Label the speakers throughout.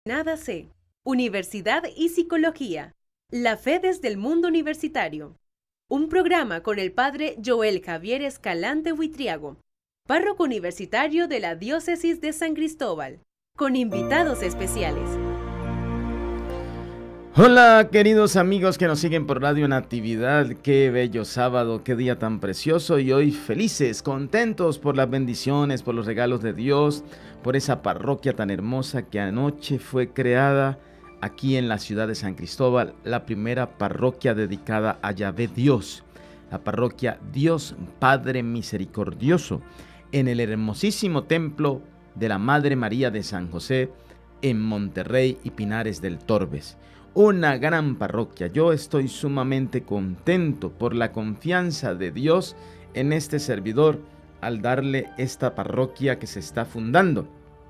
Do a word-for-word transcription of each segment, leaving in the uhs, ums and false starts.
Speaker 1: Nada sé. Universidad y Psicología. La fe desde el mundo universitario. Un programa con el padre Joel Javier Escalante Huitriago, párroco universitario de la Diócesis de San Cristóbal, con invitados especiales.
Speaker 2: Hola queridos amigos que nos siguen por Radio Natividad, qué bello sábado, qué día tan precioso y hoy felices, contentos por las bendiciones, por los regalos de Dios, por esa parroquia tan hermosa que anoche fue creada aquí en la ciudad de San Cristóbal, la primera parroquia dedicada a Yahvé Dios, la parroquia Dios Padre Misericordioso, en el hermosísimo templo de la Madre María de San José en Monterrey y Pinares del Torbes. Una gran parroquia. Yo estoy sumamente contento por la confianza de Dios en este servidor al darle esta parroquia que se está fundando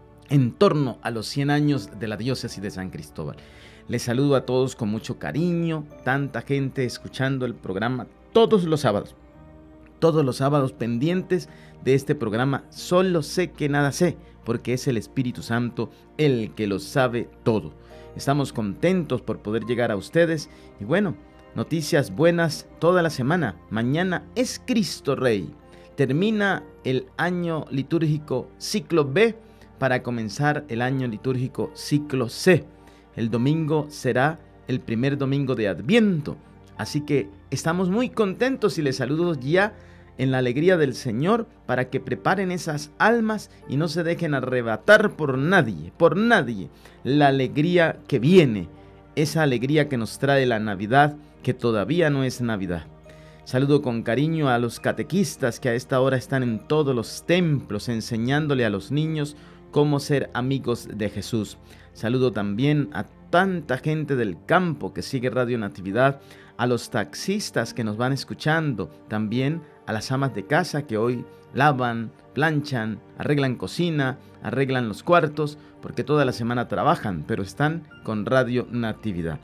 Speaker 2: en torno a los cien años de la diócesis de San Cristóbal. Les saludo a todos con mucho cariño, tanta gente escuchando el programa todos los sábados, todos los sábados pendientes de este programa. Solo sé que nada sé, porque es el Espíritu Santo el que lo sabe todo. Estamos contentos por poder llegar a ustedes y bueno, noticias buenas toda la semana. Mañana es Cristo Rey. Termina el año litúrgico ciclo B para comenzar el año litúrgico ciclo C. El domingo será el primer domingo de Adviento. Así que estamos muy contentos y les saludo ya en la alegría del Señor para que preparen esas almas y no se dejen arrebatar por nadie, por nadie, la alegría que viene, esa alegría que nos trae la Navidad, que todavía no es Navidad. Saludo con cariño a los catequistas que a esta hora están en todos los templos enseñándole a los niños cómo ser amigos de Jesús. Saludo también a tanta gente del campo que sigue Radio Natividad, a los taxistas que nos van escuchando, también a las amas de casa que hoy lavan, planchan, arreglan cocina, arreglan los cuartos, porque toda la semana trabajan, pero están con Radio Natividad.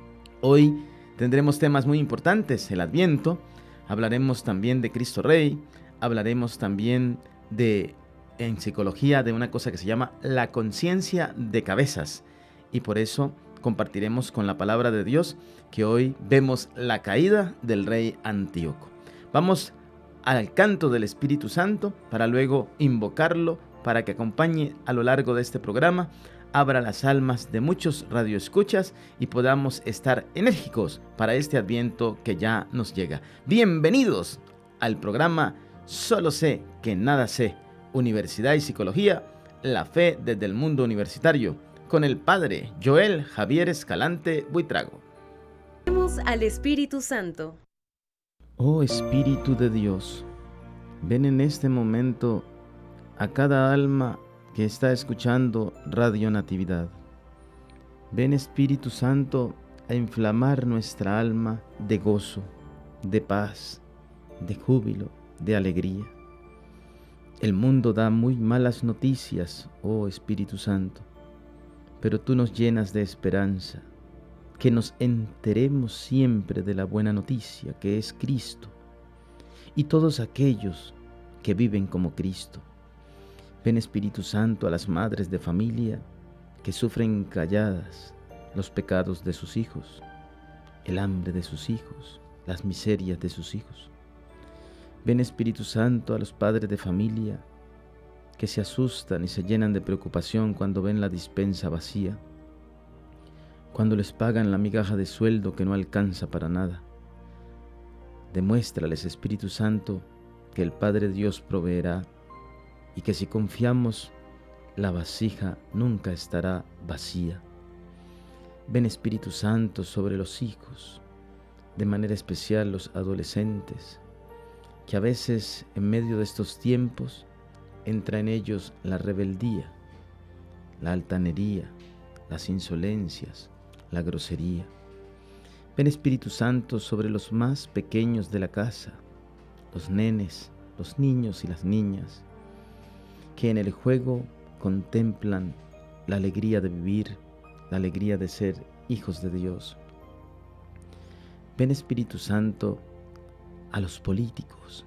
Speaker 2: Hoy tendremos temas muy importantes, el Adviento, hablaremos también de Cristo Rey, hablaremos también de, en psicología, de una cosa que se llama la conciencia de cabezas, y por eso compartiremos con la palabra de Dios que hoy vemos la caída del rey Antíoco. Vamos al canto del Espíritu Santo para luego invocarlo para que acompañe a lo largo de este programa, abra las almas de muchos radioescuchas y podamos estar enérgicos para este Adviento que ya nos llega. Bienvenidos al programa Solo sé que nada sé, Universidad y Psicología, la fe desde el mundo universitario, con el padre Joel Javier Escalante Huitriago.
Speaker 1: Vemos al Espíritu Santo.
Speaker 2: Oh Espíritu de Dios, ven en este momento a cada alma que está escuchando Radio Natividad. Ven Espíritu Santo a inflamar nuestra alma de gozo, de paz, de júbilo, de alegría. El mundo da muy malas noticias, oh Espíritu Santo, pero tú nos llenas de esperanza, que nos enteremos siempre de la buena noticia que es Cristo y todos aquellos que viven como Cristo. Ven Espíritu Santo a las madres de familia que sufren calladas los pecados de sus hijos, el hambre de sus hijos, las miserias de sus hijos. Ven Espíritu Santo a los padres de familia que se asustan y se llenan de preocupación cuando ven la despensa vacía, cuando les pagan la migaja de sueldo que no alcanza para nada. Demuéstrales, Espíritu Santo, que el Padre Dios proveerá y que si confiamos, la vasija nunca estará vacía. Ven Espíritu Santo sobre los hijos, de manera especial los adolescentes, que a veces en medio de estos tiempos entra en ellos la rebeldía, la altanería, las insolencias, la grosería. Ven Espíritu Santo sobre los más pequeños de la casa, los nenes, los niños y las niñas, que en el juego contemplan la alegría de vivir, la alegría de ser hijos de Dios. Ven Espíritu Santo a los políticos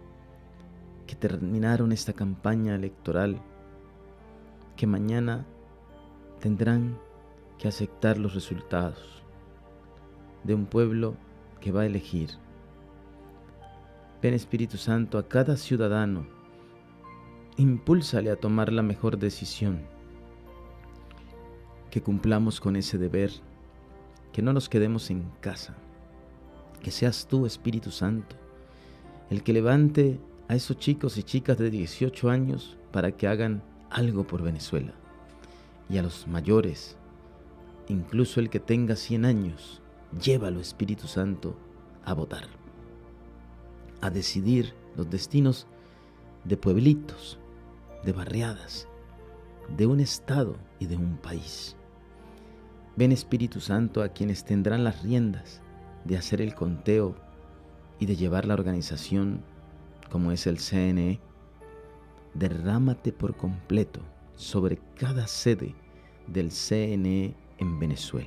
Speaker 2: que terminaron esta campaña electoral, que mañana tendrán que aceptar los resultados de un pueblo que va a elegir. Ven, Espíritu Santo, a cada ciudadano, impúlsale a tomar la mejor decisión, que cumplamos con ese deber, que no nos quedemos en casa, que seas tú, Espíritu Santo, el que levante a esos chicos y chicas de dieciocho años para que hagan algo por Venezuela, y a los mayores, incluso el que tenga cien años, llévalo, Espíritu Santo, a votar, a decidir los destinos de pueblitos, de barriadas, de un estado y de un país. Ven, Espíritu Santo, a quienes tendrán las riendas de hacer el conteo y de llevar la organización como es el C N E. Derrámate por completo sobre cada sede del C N E en Venezuela.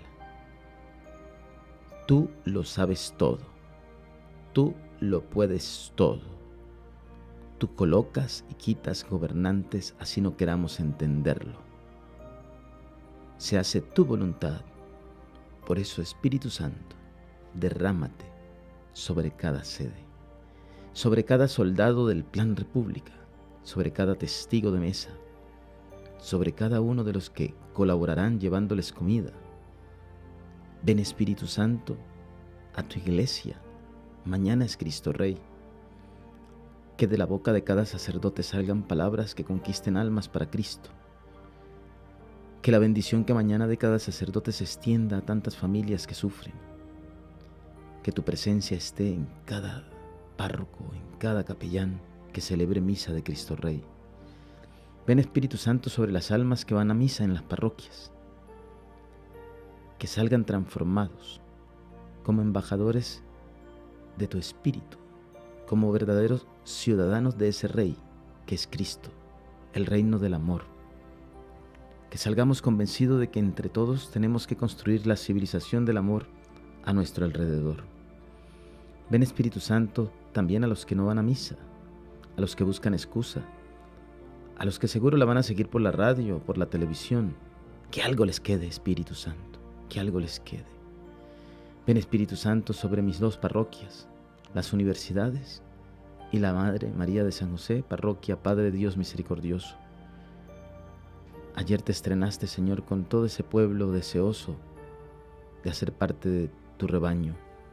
Speaker 2: Tú lo sabes todo, tú lo puedes todo. Tú colocas y quitas gobernantes así no queramos entenderlo. Se hace tu voluntad. Por eso, Espíritu Santo, derrámate sobre cada sede, sobre cada soldado del Plan República, sobre cada testigo de mesa, sobre cada uno de los que colaborarán llevándoles comida. Ven, Espíritu Santo, a tu iglesia. Mañana es Cristo Rey. Que de la boca de cada sacerdote salgan palabras que conquisten almas para Cristo. Que la bendición que mañana de cada sacerdote se extienda a tantas familias que sufren. Que tu presencia esté en cada párroco, en cada capellán que celebre misa de Cristo Rey. Ven, Espíritu Santo, sobre las almas que van a misa en las parroquias. Que salgan transformados como embajadores de tu Espíritu, como verdaderos ciudadanos de ese Rey que es Cristo, el reino del amor. Que salgamos convencidos de que entre todos tenemos que construir la civilización del amor a nuestro alrededor. Ven, Espíritu Santo, también a los que no van a misa, a los que buscan excusa, a los que seguro la van a seguir por la radio o por la televisión. Que algo les quede, Espíritu Santo, que algo les quede. Ven, Espíritu Santo, sobre mis dos parroquias, las universidades y la Madre María de San José, parroquia Padre Dios Misericordioso. Ayer te estrenaste, Señor, con todo ese pueblo deseoso de hacer parte de tu rebaño.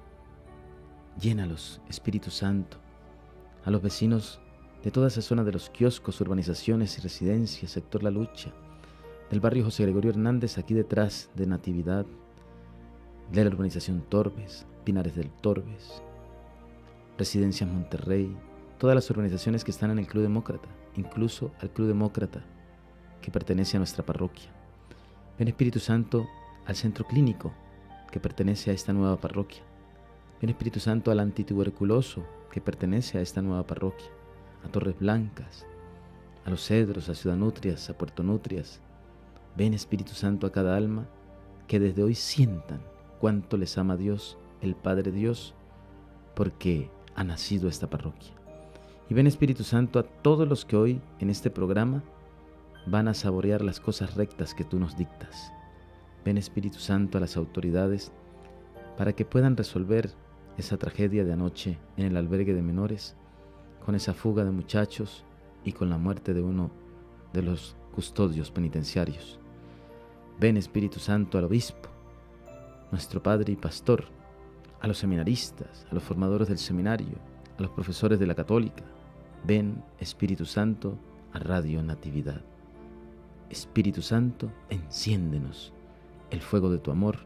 Speaker 2: Llénalos, Espíritu Santo, a los vecinos de toda esa zona de los kioscos, urbanizaciones y residencias, sector La Lucha, del barrio José Gregorio Hernández, aquí detrás de Natividad, de la urbanización Torbes, Pinares del Torbes, Residencias Monterrey, todas las urbanizaciones que están en el Club Demócrata, incluso al Club Demócrata que pertenece a nuestra parroquia. Ven, Espíritu Santo, al centro clínico que pertenece a esta nueva parroquia. Ven, Espíritu Santo, al antituberculoso que pertenece a esta nueva parroquia, a Torres Blancas, a Los Cedros, a Ciudad Nutrias, a Puerto Nutrias. Ven, Espíritu Santo, a cada alma que desde hoy sientan cuánto les ama Dios, el Padre Dios, porque ha nacido esta parroquia. Y ven, Espíritu Santo, a todos los que hoy en este programa van a saborear las cosas rectas que tú nos dictas. Ven, Espíritu Santo, a las autoridades para que puedan resolver esa tragedia de anoche en el albergue de menores, con esa fuga de muchachos y con la muerte de uno de los custodios penitenciarios. Ven, Espíritu Santo, al obispo, nuestro padre y pastor, a los seminaristas, a los formadores del seminario, a los profesores de la católica. Ven, Espíritu Santo, a Radio Natividad. Espíritu Santo, enciéndenos el fuego de tu amor,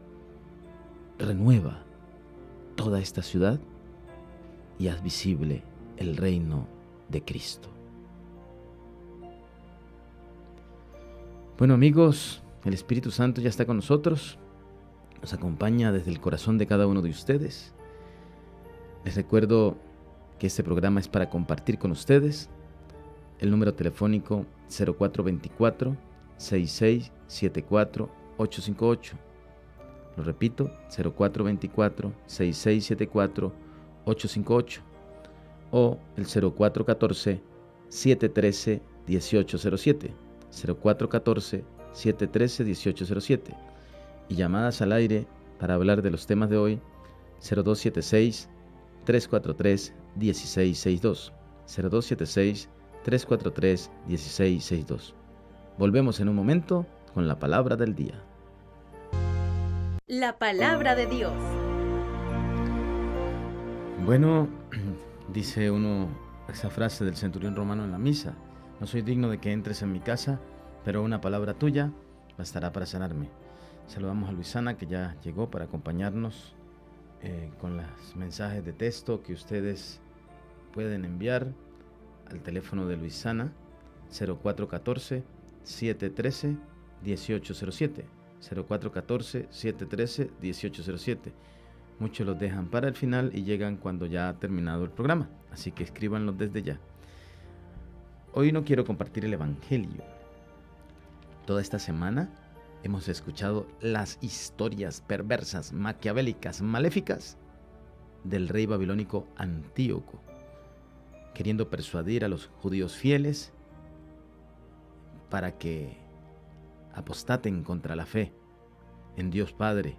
Speaker 2: renueva toda esta ciudad y haz visible el reino de Cristo. Bueno, amigos, el Espíritu Santo ya está con nosotros, nos acompaña desde el corazón de cada uno de ustedes. Les recuerdo que este programa es para compartir con ustedes. El número telefónico cero cuatro veinticuatro, sesenta y seis setenta y cuatro, ochocientos cincuenta y ocho. Lo repito, cero cuatro veinticuatro, sesenta y seis setenta y cuatro, ochocientos cincuenta y ocho. O el cero cuatro catorce, setecientos trece, dieciocho cero siete. cero cuatro catorce, setecientos trece, dieciocho cero siete. y llamadas al aire para hablar de los temas de hoy, cero dos siete seis, tres cuatro tres, uno seis seis dos, cero dos siete seis, tres cuatro tres, uno seis seis dos. Volvemos en un momento con la palabra del día.
Speaker 1: La palabra de Dios.
Speaker 2: Bueno, dice uno esa frase del centurión romano en la misa: no soy digno de que entres en mi casa, pero una palabra tuya bastará para sanarme. Saludamos a Luisana, que ya llegó para acompañarnos eh, con los mensajes de texto que ustedes pueden enviar al teléfono de Luisana, cero cuatro uno cuatro, siete uno tres, uno ocho cero siete, cero cuatro uno cuatro, siete uno tres, uno ocho cero siete. Muchos los dejan para el final y llegan cuando ya ha terminado el programa, así que escríbanlos desde ya. Hoy no quiero compartir el Evangelio. Toda esta semana hemos escuchado las historias perversas, maquiavélicas, maléficas del rey babilónico Antíoco, queriendo persuadir a los judíos fieles para que apostaten contra la fe en Dios Padre.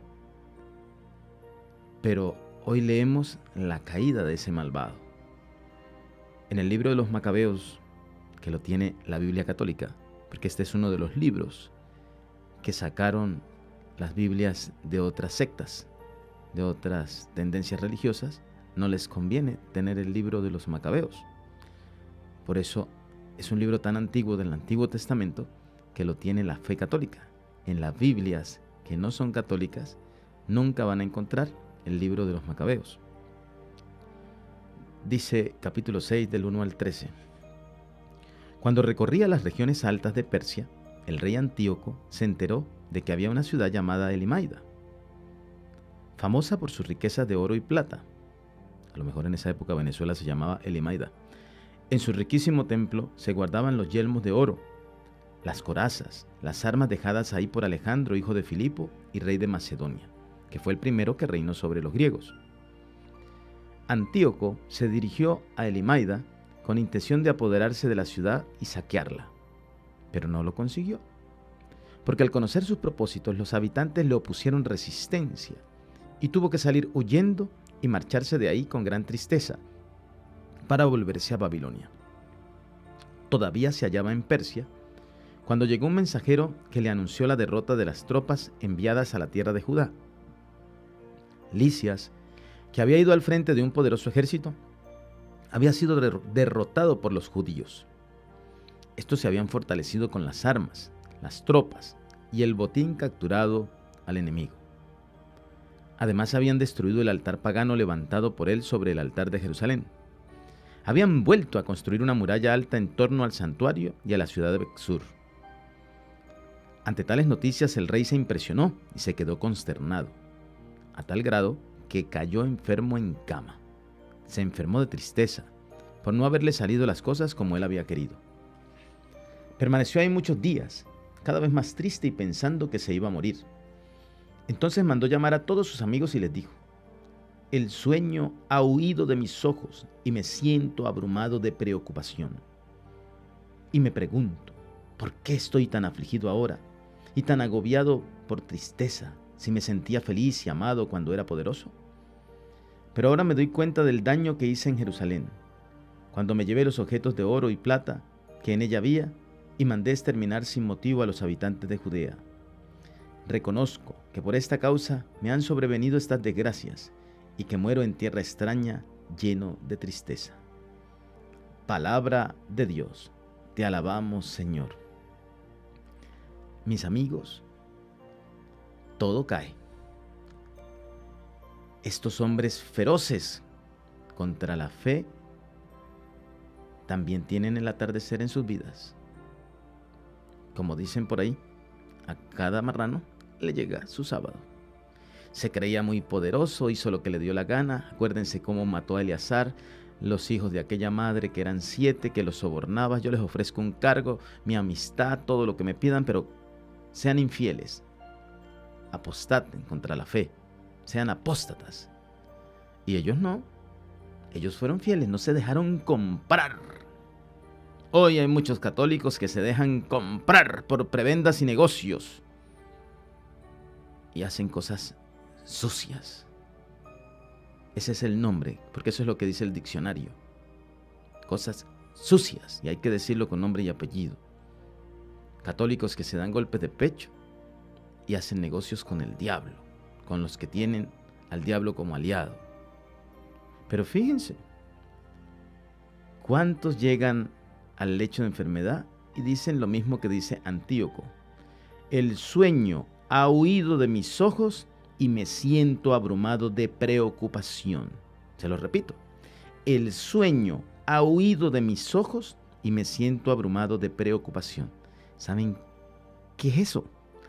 Speaker 2: Pero hoy leemos la caída de ese malvado. En el libro de los Macabeos, que lo tiene la Biblia católica, porque este es uno de los libros que sacaron las Biblias de otras sectas, de otras tendencias religiosas, no les conviene tener el libro de los Macabeos. Por eso es un libro tan antiguo del Antiguo Testamento que lo tiene la fe católica. En las Biblias que no son católicas nunca van a encontrar el libro de los Macabeos. Dice capítulo seis del uno al trece. Cuando recorría las regiones altas de Persia, el rey Antíoco se enteró de que había una ciudad llamada Elimaida, famosa por sus riquezas de oro y plata. A lo mejor en esa época Venezuela se llamaba Elimaida. En su riquísimo templo se guardaban los yelmos de oro, las corazas, las armas dejadas ahí por Alejandro, hijo de Filipo y rey de Macedonia, que fue el primero que reinó sobre los griegos. Antíoco se dirigió a Elimaida con intención de apoderarse de la ciudad y saquearla, pero no lo consiguió, porque al conocer sus propósitos los habitantes le opusieron resistencia y tuvo que salir huyendo y marcharse de ahí con gran tristeza para volverse a Babilonia. Todavía se hallaba en Persia cuando llegó un mensajero que le anunció la derrota de las tropas enviadas a la tierra de Judá. Lisias, que había ido al frente de un poderoso ejército, había sido derrotado por los judíos. Estos se habían fortalecido con las armas, las tropas y el botín capturado al enemigo. Además, habían destruido el altar pagano levantado por él sobre el altar de Jerusalén. Habían vuelto a construir una muralla alta en torno al santuario y a la ciudad de Bexur. Ante tales noticias, el rey se impresionó y se quedó consternado, a tal grado que cayó enfermo en cama. Se enfermó de tristeza por no haberle salido las cosas como él había querido. Permaneció ahí muchos días, cada vez más triste y pensando que se iba a morir. Entonces mandó llamar a todos sus amigos y les dijo: el sueño ha huido de mis ojos y me siento abrumado de preocupación. Y me pregunto, ¿por qué estoy tan afligido ahora y tan agobiado por tristeza, si me sentía feliz y amado cuando era poderoso? Pero ahora me doy cuenta del daño que hice en Jerusalén, cuando me llevé los objetos de oro y plata que en ella había y mandé exterminar sin motivo a los habitantes de Judea. Reconozco que por esta causa me han sobrevenido estas desgracias y que muero en tierra extraña lleno de tristeza. Palabra de Dios. Te alabamos, Señor. Mis amigos, todo cae. Estos hombres feroces contra la fe también tienen el atardecer en sus vidas. Como dicen por ahí, a cada marrano le llega su sábado. Se creía muy poderoso, hizo lo que le dio la gana. Acuérdense cómo mató a Eleazar, los hijos de aquella madre que eran siete, que los sobornaba. Yo les ofrezco un cargo, mi amistad, todo lo que me pidan, pero sean infieles, apostaten contra la fe, sean apóstatas. Y ellos no, ellos fueron fieles, no se dejaron comprar. Hoy hay muchos católicos que se dejan comprar por prebendas y negocios. y hacen cosas sucias. Ese es el nombre, porque eso es lo que dice el diccionario. Cosas sucias, y hay que decirlo con nombre y apellido. Católicos que se dan golpes de pecho y hacen negocios con el diablo, con los que tienen al diablo como aliado. Pero fíjense, ¿cuántos llegan al lecho de enfermedad y dicen lo mismo que dice Antíoco? El sueño ha huido de mis ojos y me siento abrumado de preocupación. Se lo repito, el sueño ha huido de mis ojos y me siento abrumado de preocupación. ¿Saben qué es eso?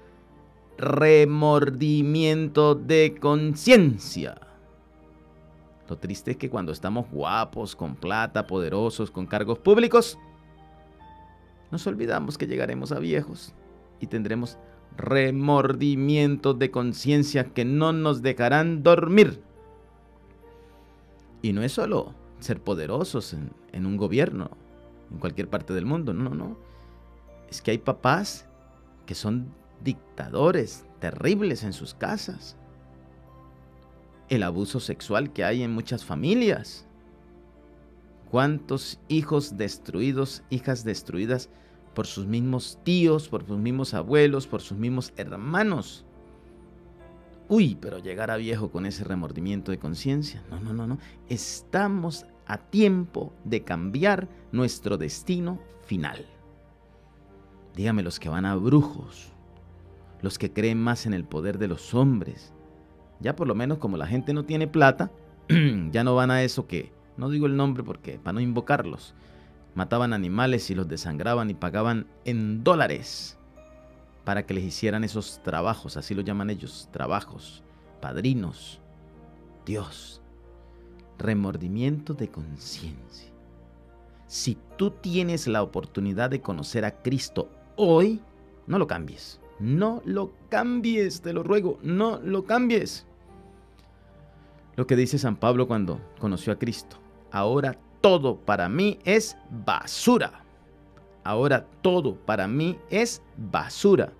Speaker 2: Remordimiento de conciencia. Lo triste es que cuando estamos guapos, con plata, poderosos, con cargos públicos, nos olvidamos que llegaremos a viejos y tendremos remordimientos de conciencia que no nos dejarán dormir. Y no es solo ser poderosos en, en un gobierno, en cualquier parte del mundo, no, no. Es que hay papás que son dictadores terribles en sus casas. El abuso sexual que hay en muchas familias. ¿Cuántos hijos destruidos, hijas destruidas por sus mismos tíos, por sus mismos abuelos, por sus mismos hermanos? Uy, pero llegar a viejo con ese remordimiento de conciencia. No, no, no, no. Estamos a tiempo de cambiar nuestro destino final. Dígame los que van a brujos, los que creen más en el poder de los hombres. Ya por lo menos como la gente no tiene plata, ya no van a eso que, no digo el nombre porque para no invocarlos, mataban animales y los desangraban y pagaban en dólares para que les hicieran esos trabajos, así lo llaman ellos, trabajos, padrinos. Dios, remordimiento de conciencia. Si tú tienes la oportunidad de conocer a Cristo hoy, no lo cambies. No lo cambies, te lo ruego, no lo cambies. Lo que dice San Pablo cuando conoció a Cristo. Ahora todo para mí es basura. Ahora todo para mí es basura.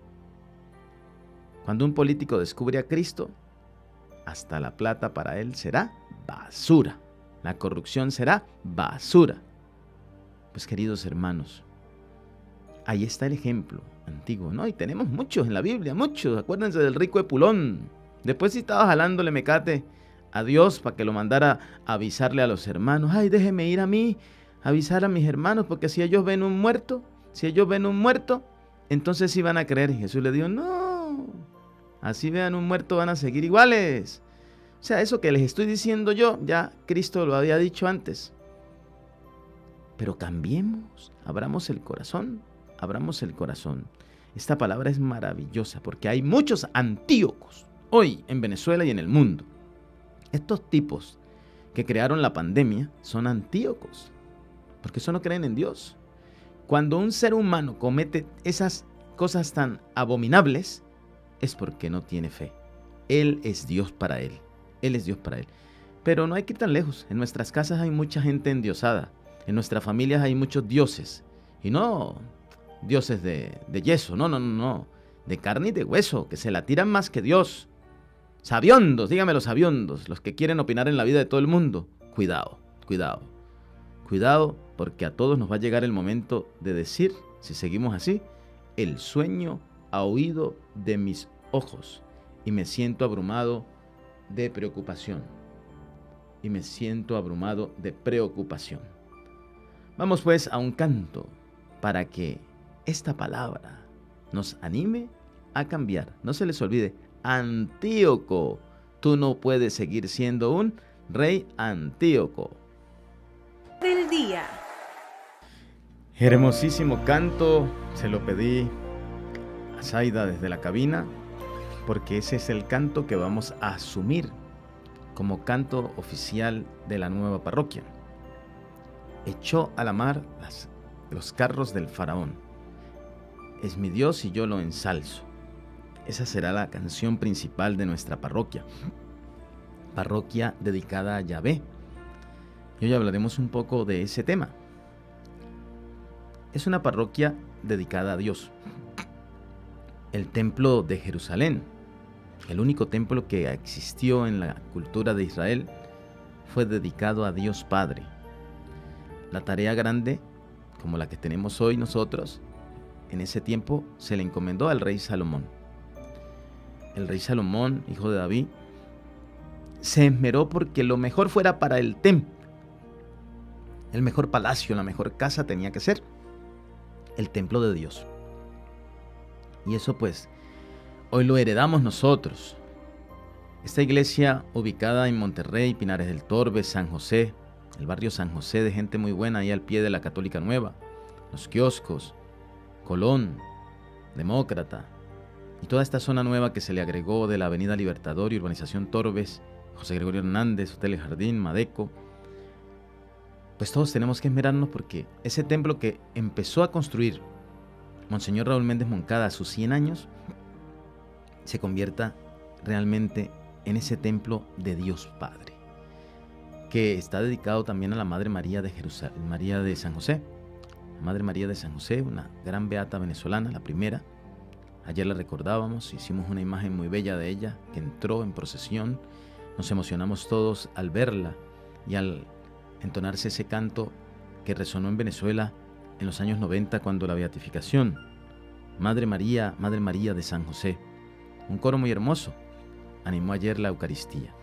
Speaker 2: Cuando un político descubre a Cristo, hasta la plata para él será basura. La corrupción será basura. Pues queridos hermanos, ahí está el ejemplo antiguo, ¿no? Y tenemos muchos en la Biblia, muchos. Acuérdense del rico Epulón. Después sí estaba jalándole mecate a Dios para que lo mandara a avisarle a los hermanos. Ay, déjeme ir a mí, a avisar a mis hermanos, porque si ellos ven un muerto, si ellos ven un muerto, entonces sí van a creer. Y Jesús le dijo, no, así vean un muerto van a seguir iguales. O sea, eso que les estoy diciendo yo, ya Cristo lo había dicho antes. Pero cambiemos, abramos el corazón, abramos el corazón. Esta palabra es maravillosa porque hay muchos Antíocos hoy en Venezuela y en el mundo. Estos tipos que crearon la pandemia son Antíocos, porque eso no creen en Dios. Cuando un ser humano comete esas cosas tan abominables, es porque no tiene fe. Él es Dios para él. Él es Dios para él. Pero no hay que ir tan lejos. En nuestras casas hay mucha gente endiosada. En nuestras familias hay muchos dioses. Y no dioses de, de yeso, no, no, no, no. De carne y de hueso, que se la tiran más que Dios. Sabiondos, dígame los sabiondos, los que quieren opinar en la vida de todo el mundo. Cuidado, cuidado. Cuidado, porque a todos nos va a llegar el momento de decir, si seguimos así, el sueño ha huido de mis ojos y me siento abrumado de preocupación. Y me siento abrumado de preocupación. Vamos pues a un canto para que esta palabra nos anime a cambiar. No se les olvide, Antíoco, tú no puedes seguir siendo un rey Antíoco.
Speaker 1: Del día.
Speaker 2: Hermosísimo canto, se lo pedí a Zaida desde la cabina, porque ese es el canto que vamos a asumir como canto oficial de la nueva parroquia. Echó a la mar las, los carros del faraón. Es mi Dios y yo lo ensalzo. Esa será la canción principal de nuestra parroquia. Parroquia dedicada a Yahvé. Y hoy hablaremos un poco de ese tema. Es una parroquia dedicada a Dios. El templo de Jerusalén El único templo que existió en la cultura de Israel fue dedicado a Dios Padre. La tarea grande, como la que tenemos hoy nosotros, en ese tiempo se le encomendó al rey Salomón. El rey Salomón, hijo de David, se esmeró porque lo mejor fuera para el templo. El mejor palacio, la mejor casa tenía que ser el templo de Dios. Y eso pues, hoy lo heredamos nosotros. Esta iglesia ubicada en Monterrey, Pinares del Torbe, San José, el barrio San José, de gente muy buena ahí al pie de la Católica Nueva, los kioscos, Colón, Demócrata, y toda esta zona nueva que se le agregó de la Avenida Libertador y Urbanización Torbes, José Gregorio Hernández, Hotel El Jardín, Madeco. Pues todos tenemos que esmerarnos porque ese templo que empezó a construir Monseñor Raúl Méndez Moncada a sus cien años, se convierta realmente en ese templo de Dios Padre, que está dedicado también a la Madre María de Jerusalén, María de San José. La Madre María de San José, una gran beata venezolana, la primera. Ayer la recordábamos, hicimos una imagen muy bella de ella, que entró en procesión. Nos emocionamos todos al verla y al entonarse ese canto que resonó en Venezuela en los años noventa cuando la beatificación. Madre María, Madre María de San José. Un coro muy hermoso animó ayer la Eucaristía.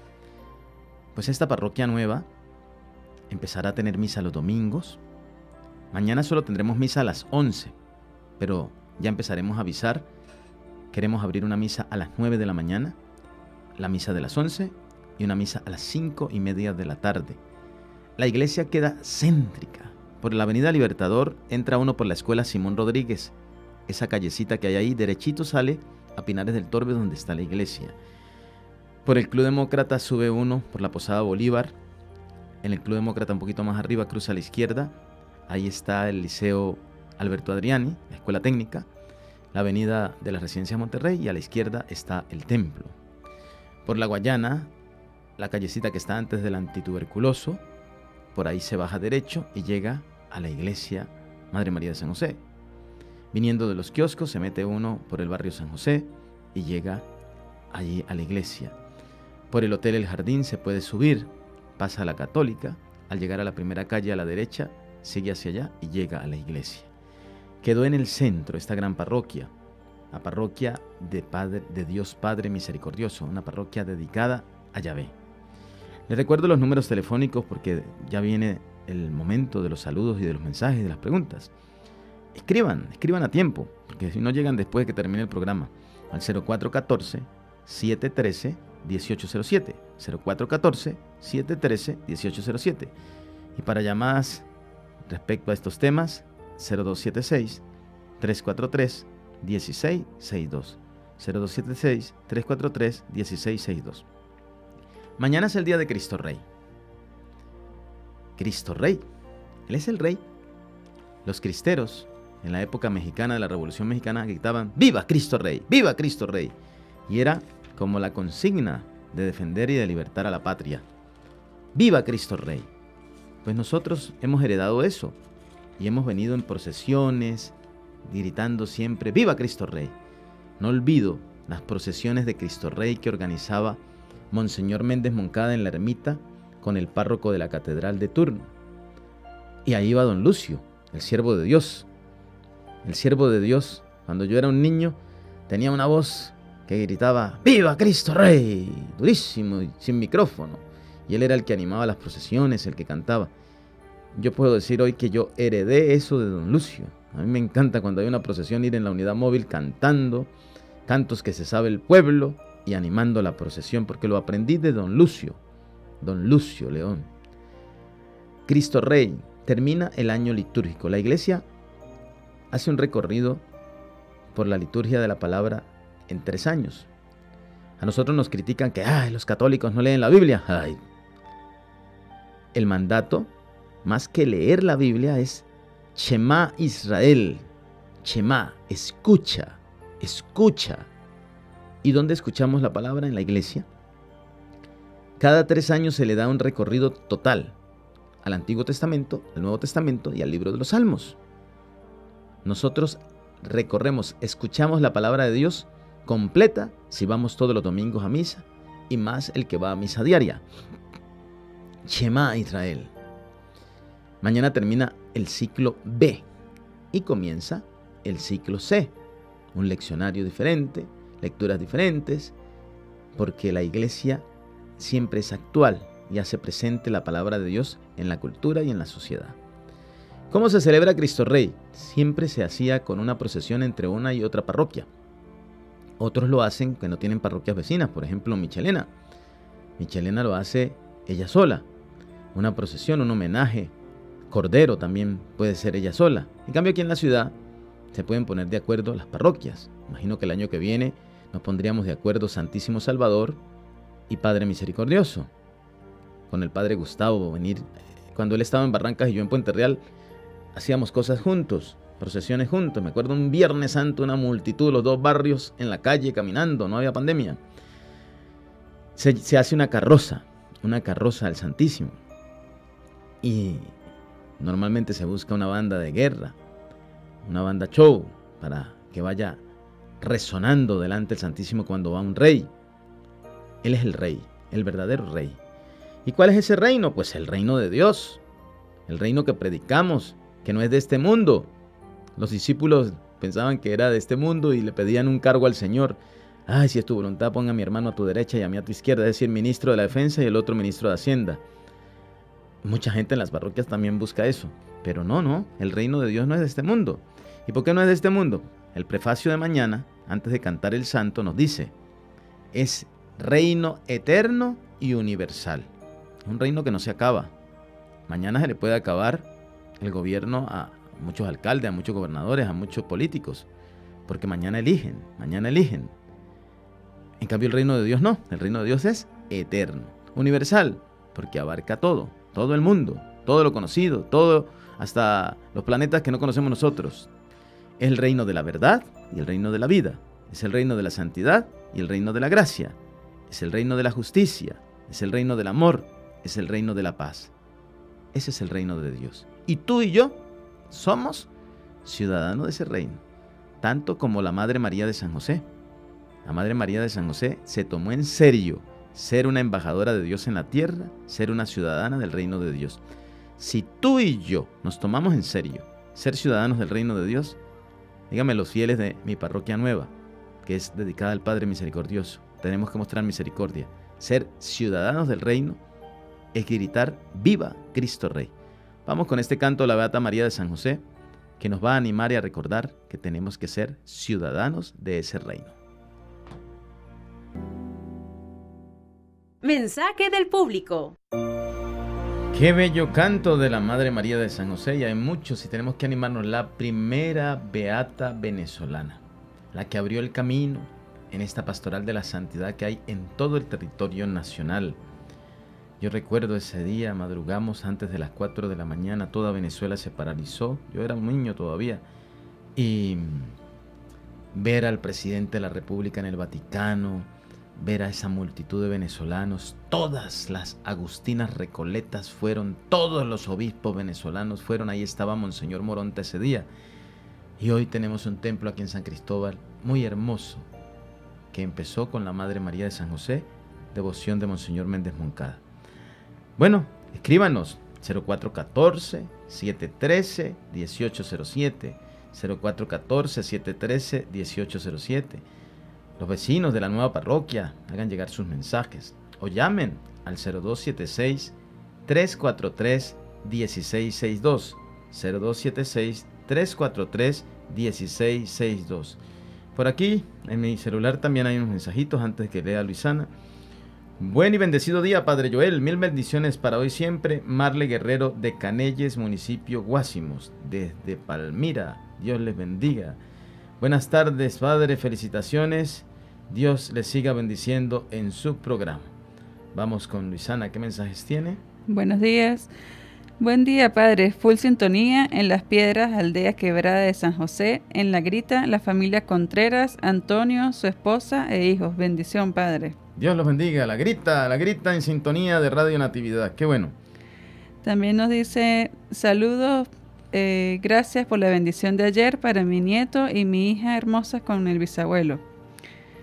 Speaker 2: Pues esta parroquia nueva empezará a tener misa los domingos. Mañana solo tendremos misa a las once, pero ya empezaremos a avisar. Queremos abrir una misa a las nueve de la mañana, la misa de las once y una misa a las cinco y media de la tarde. La iglesia queda céntrica. Por la Avenida Libertador entra uno por la Escuela Simón Rodríguez. Esa callecita que hay ahí, derechito sale a Pinares del Torbe, donde está la iglesia. Por el Club Demócrata sube uno por la Posada Bolívar. En el Club Demócrata un poquito más arriba cruza a la izquierda. Ahí está el Liceo Alberto Adriani, la Escuela Técnica, la Avenida de la Residencia Monterrey, y a la izquierda está el templo. Por la Guayana, la callecita que está antes del Antituberculoso, por ahí se baja derecho y llega a la iglesia Madre María de San José. Viniendo de los kioscos se mete uno por el barrio San José y llega allí a la iglesia. Por el Hotel El Jardín se puede subir, pasa a la Católica, al llegar a la primera calle a la derecha, sigue hacia allá y llega a la iglesia. Quedó en el centro esta gran parroquia, la parroquia de, Padre, de Dios Padre Misericordioso, una parroquia dedicada a Yahvé. Les recuerdo los números telefónicos porque ya viene el momento de los saludos y de los mensajes y de las preguntas. Escriban, escriban a tiempo, porque si no llegan después de que termine el programa, al cero cuatro uno cuatro, siete uno tres, uno ocho cero siete, cero cuatro uno cuatro, siete uno tres, uno ocho cero siete. Y para llamadas respecto a estos temas, cero dos siete seis, tres cuatro tres, uno seis seis dos, cero dos siete seis, tres cuatro tres, uno seis seis dos. Mañana es el día de Cristo Rey. Cristo Rey, Él es el Rey. Los cristeros, en la época mexicana de la Revolución Mexicana, gritaban ¡Viva Cristo Rey! ¡Viva Cristo Rey! Y era como la consigna de defender y de libertar a la patria. ¡Viva Cristo Rey! Pues nosotros hemos heredado eso y hemos venido en procesiones gritando siempre ¡Viva Cristo Rey! No olvido las procesiones de Cristo Rey que organizaba Monseñor Méndez Moncada en la ermita con el párroco de la catedral de turno. Y ahí iba don Lucio, el siervo de Dios. El siervo de Dios, cuando yo era un niño, tenía una voz que gritaba ¡Viva Cristo Rey! Durísimo y sin micrófono. Y él era el que animaba las procesiones, el que cantaba. Yo puedo decir hoy que yo heredé eso de don Lucio. A mí me encanta cuando hay una procesión ir en la unidad móvil cantando cantos que se sabe el pueblo y animando la procesión, porque lo aprendí de don Lucio, don Lucio León. Cristo Rey termina el año litúrgico. La iglesia hace un recorrido por la liturgia de la palabra en tres años. A nosotros nos critican que ay, los católicos no leen la Biblia. Ay. El mandato, más que leer la Biblia, es Shema Israel. Shema, escucha, escucha. ¿Y dónde escuchamos la palabra? En la iglesia. Cada tres años se le da un recorrido total al Antiguo Testamento, al Nuevo Testamento y al libro de los Salmos. Nosotros recorremos, escuchamos la palabra de Dios completa si vamos todos los domingos a misa y más el que va a misa diaria. Shema Israel. Mañana termina el ciclo B y comienza el ciclo C. Un leccionario diferente, lecturas diferentes, porque la iglesia siempre es actual y hace presente la palabra de Dios en la cultura y en la sociedad. ¿Cómo se celebra Cristo Rey? Siempre se hacía con una procesión entre una y otra parroquia. Otros lo hacen que no tienen parroquias vecinas, por ejemplo Michelena. Michelena lo hace ella sola. Una procesión, un homenaje. Cordero también puede ser ella sola. En cambio aquí en la ciudad se pueden poner de acuerdo las parroquias. Imagino que el año que viene nos pondríamos de acuerdo Santísimo Salvador y Padre Misericordioso. Con el Padre Gustavo venir, cuando él estaba en Barrancas y yo en Puente Real, hacíamos cosas juntos, procesiones juntos. Me acuerdo un Viernes Santo, una multitud, los dos barrios en la calle caminando, no había pandemia. Se, se hace una carroza, una carroza al Santísimo. Y normalmente se busca una banda de guerra, una banda show, para que vaya resonando delante del Santísimo cuando va un rey. Él es el rey, el verdadero rey. ¿Y cuál es ese reino? Pues el reino de Dios, el reino que predicamos, que no es de este mundo. Los discípulos pensaban que era de este mundo y le pedían un cargo al Señor. Ay, si es tu voluntad, ponga a mi hermano a tu derecha y a mí a tu izquierda, es decir, ministro de la defensa y el otro ministro de Hacienda. Mucha gente en las parroquias también busca eso, pero no, no, el reino de Dios no es de este mundo. ¿Y por qué no es de este mundo? El prefacio de mañana, antes de cantar el santo, nos dice, es reino eterno y universal. Un reino que no se acaba. Mañana se le puede acabar el gobierno a muchos alcaldes, a muchos gobernadores, a muchos políticos, porque mañana eligen, mañana eligen. En cambio el reino de Dios no, el reino de Dios es eterno, universal, porque abarca todo, todo el mundo, todo lo conocido, todo, hasta los planetas que no conocemos nosotros. Es el reino de la verdad y el reino de la vida, es el reino de la santidad y el reino de la gracia, es el reino de la justicia, es el reino del amor, es el reino de la paz. Ese es el reino de Dios. Y tú y yo somos ciudadanos de ese reino, tanto como la Madre María de San José. La Madre María de San José se tomó en serio ser una embajadora de Dios en la tierra, ser una ciudadana del reino de Dios. Si tú y yo nos tomamos en serio ser ciudadanos del reino de Dios, díganme los fieles de mi parroquia nueva, que es dedicada al Padre Misericordioso, tenemos que mostrar misericordia. Ser ciudadanos del reino es gritar ¡Viva Cristo Rey! Vamos con este canto de la Beata María de San José, que nos va a animar y a recordar que tenemos que ser ciudadanos de ese reino.
Speaker 1: Mensaje del público.
Speaker 2: Qué bello canto de la Madre María de San José, y hay muchos y tenemos que animarnos. La primera beata venezolana, la que abrió el camino en esta pastoral de la santidad que hay en todo el territorio nacional. Yo recuerdo ese día, madrugamos antes de las cuatro de la mañana, toda Venezuela se paralizó, yo era un niño todavía, y ver al presidente de la República en el Vaticano, ver a esa multitud de venezolanos, todas las agustinas recoletas fueron, todos los obispos venezolanos fueron, ahí estaba Monseñor Moronta ese día, y hoy tenemos un templo aquí en San Cristóbal muy hermoso, que empezó con la Madre María de San José, devoción de Monseñor Méndez Moncada. Bueno, escríbanos cero cuatro uno cuatro, siete uno tres, uno ocho cero siete, cero cuatro uno cuatro, siete uno tres, uno ocho cero siete. Los vecinos de la nueva parroquia hagan llegar sus mensajes o llamen al cero dos siete seis, tres cuatro tres, uno seis seis dos, cero dos siete seis, tres cuatro tres, uno seis seis dos. Por aquí, en mi celular también hay unos mensajitos antes de que lea Luisana. Buen y bendecido día, Padre Joel. Mil bendiciones para hoy siempre. Marle Guerrero de Canelles, municipio Guásimos, desde Palmira. Dios les bendiga. Buenas tardes, Padre. Felicitaciones. Dios les siga bendiciendo en su programa. Vamos con Luisana. ¿Qué mensajes tiene?
Speaker 3: Buenos días. Buen día, Padre. Full sintonía en Las Piedras, aldea Quebrada de San José. En La Grita, la familia Contreras, Antonio, su esposa e hijos. Bendición, Padre. Dios los bendiga. La Grita, La Grita en sintonía de Radio Natividad. Qué bueno. También nos dice, saludos, eh, gracias por la bendición de ayer para mi nieto y mi hija hermosa con el bisabuelo.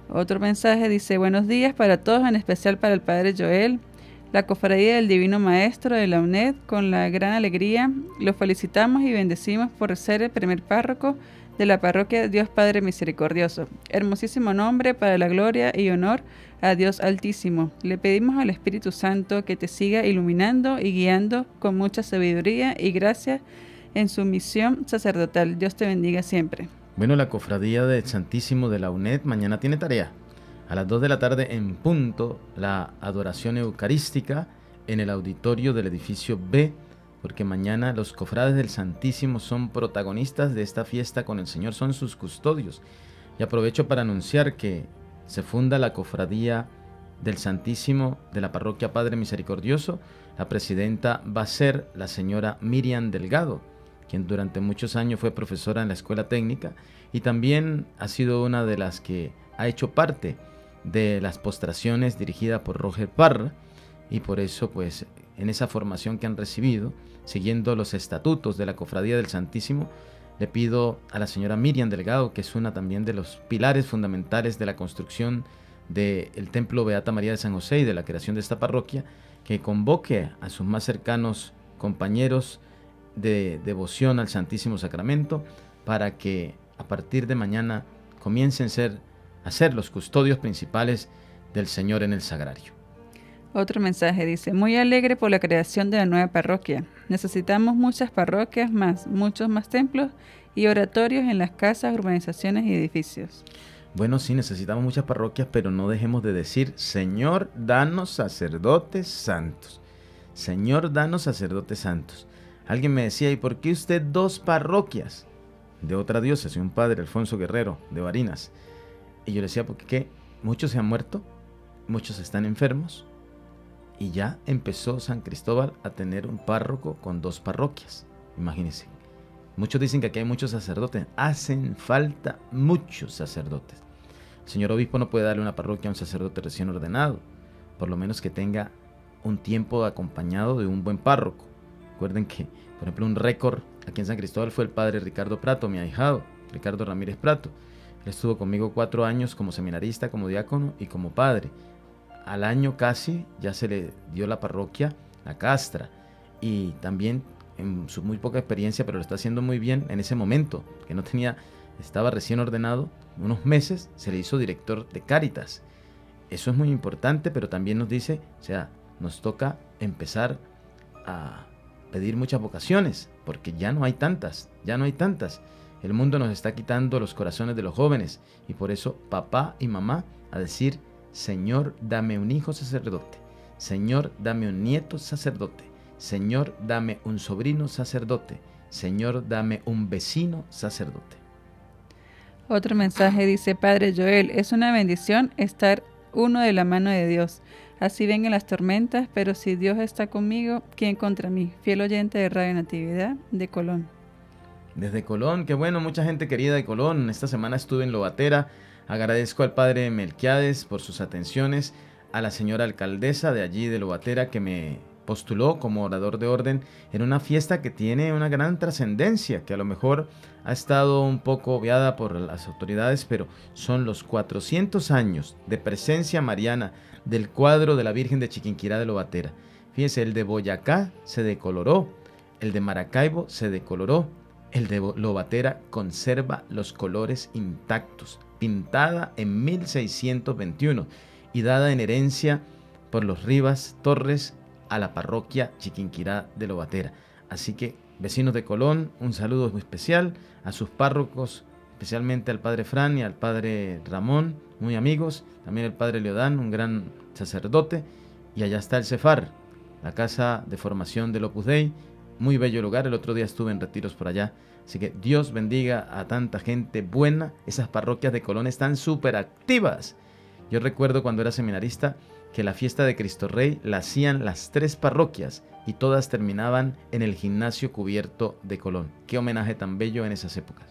Speaker 3: Otro mensaje dice, buenos días para todos, en especial para el Padre Joel, la Cofradía del Divino Maestro de la U N E D. Con la gran alegría los felicitamos y bendecimos por ser el primer párroco de la parroquia Dios Padre Misericordioso. Hermosísimo nombre para la gloria y honor a Dios Altísimo. Le pedimos al Espíritu Santo que te siga iluminando y guiando con mucha sabiduría y gracia en su misión sacerdotal. Dios te bendiga siempre.
Speaker 2: Bueno, la Cofradía del Santísimo de la U N E D mañana tiene tarea. A las dos de la tarde en punto, la adoración eucarística en el auditorio del edificio B, porque mañana los cofrades del Santísimo son protagonistas de esta fiesta con el Señor, son sus custodios. Y aprovecho para anunciar que se funda la Cofradía del Santísimo de la Parroquia Padre Misericordioso. La presidenta va a ser la señora Miriam Delgado, quien durante muchos años fue profesora en la Escuela Técnica y también ha sido una de las que ha hecho parte de las postraciones dirigidas por Roger Parra, y por eso pues en esa formación que han recibido, siguiendo los estatutos de la Cofradía del Santísimo, le pido a la señora Miriam Delgado, que es una también de los pilares fundamentales de la construcción del Templo Beata María de San José y de la creación de esta parroquia, que convoque a sus más cercanos compañeros de devoción al Santísimo Sacramento para que a partir de mañana comiencen ser, a ser los custodios principales del Señor en el Sagrario.
Speaker 3: Otro mensaje dice, muy alegre por la creación de la nueva parroquia. Necesitamos muchas parroquias más, muchos más templos y oratorios en las casas, urbanizaciones y edificios.
Speaker 2: Bueno, sí, necesitamos muchas parroquias, pero no dejemos de decir, Señor, danos sacerdotes santos. Señor, danos sacerdotes santos. Alguien me decía, ¿y por qué usted dos parroquias? De otra diócesis, un padre, Alfonso Guerrero, de Barinas. Y yo le decía, porque ¿qué? Muchos se han muerto, muchos están enfermos, y ya empezó San Cristóbal a tener un párroco con dos parroquias. Imagínense. Muchos dicen que aquí hay muchos sacerdotes. Hacen falta muchos sacerdotes. El señor obispo no puede darle una parroquia a un sacerdote recién ordenado. Por lo menos que tenga un tiempo acompañado de un buen párroco. Recuerden que, por ejemplo, un récord aquí en San Cristóbal fue el padre Ricardo Prato, mi ahijado, Ricardo Ramírez Prato. Él estuvo conmigo cuatro años como seminarista, como diácono y como padre. Al año casi ya se le dio la parroquia a Castra, y también en su muy poca experiencia, pero lo está haciendo muy bien en ese momento, que no tenía, estaba recién ordenado, unos meses se le hizo director de Cáritas. Eso es muy importante, pero también nos dice, o sea, nos toca empezar a pedir muchas vocaciones, porque ya no hay tantas, ya no hay tantas. El mundo nos está quitando los corazones de los jóvenes, y por eso papá y mamá a decir, Señor, dame un hijo sacerdote. Señor, dame un nieto sacerdote. Señor, dame un sobrino sacerdote. Señor, dame un vecino sacerdote.
Speaker 3: Otro mensaje dice, Padre Joel, es una bendición estar uno de la mano de Dios. Así vengan las tormentas, pero si Dios está conmigo, ¿quién contra mí? Fiel oyente de Radio Natividad de Colón.
Speaker 2: Desde Colón, qué bueno, mucha gente querida de Colón. Esta semana estuve en Lobatera. Agradezco al padre Melquiades por sus atenciones, a la señora alcaldesa de allí de Lobatera que me postuló como orador de orden en una fiesta que tiene una gran trascendencia, que a lo mejor ha estado un poco obviada por las autoridades, pero son los cuatrocientos años de presencia mariana del cuadro de la Virgen de Chiquinquirá de Lobatera. Fíjense, el de Boyacá se decoloró, el de Maracaibo se decoloró, el de Lobatera conserva los colores intactos, pintada en mil seiscientos veintiuno y dada en herencia por los Rivas Torres a la parroquia Chiquinquirá de Lobatera. Así que, vecinos de Colón, un saludo muy especial a sus párrocos, especialmente al padre Fran y al padre Ramón, muy amigos, también el padre Leodán, un gran sacerdote, y allá está el Cefar, la casa de formación del Opus Dei, muy bello lugar. El otro día estuve en retiros por allá. Así que Dios bendiga a tanta gente buena. Esas parroquias de Colón están súper activas. Yo recuerdo cuando era seminarista que la fiesta de Cristo Rey la hacían las tres parroquias y todas terminaban en el gimnasio cubierto de Colón. Qué homenaje tan bello en esas épocas.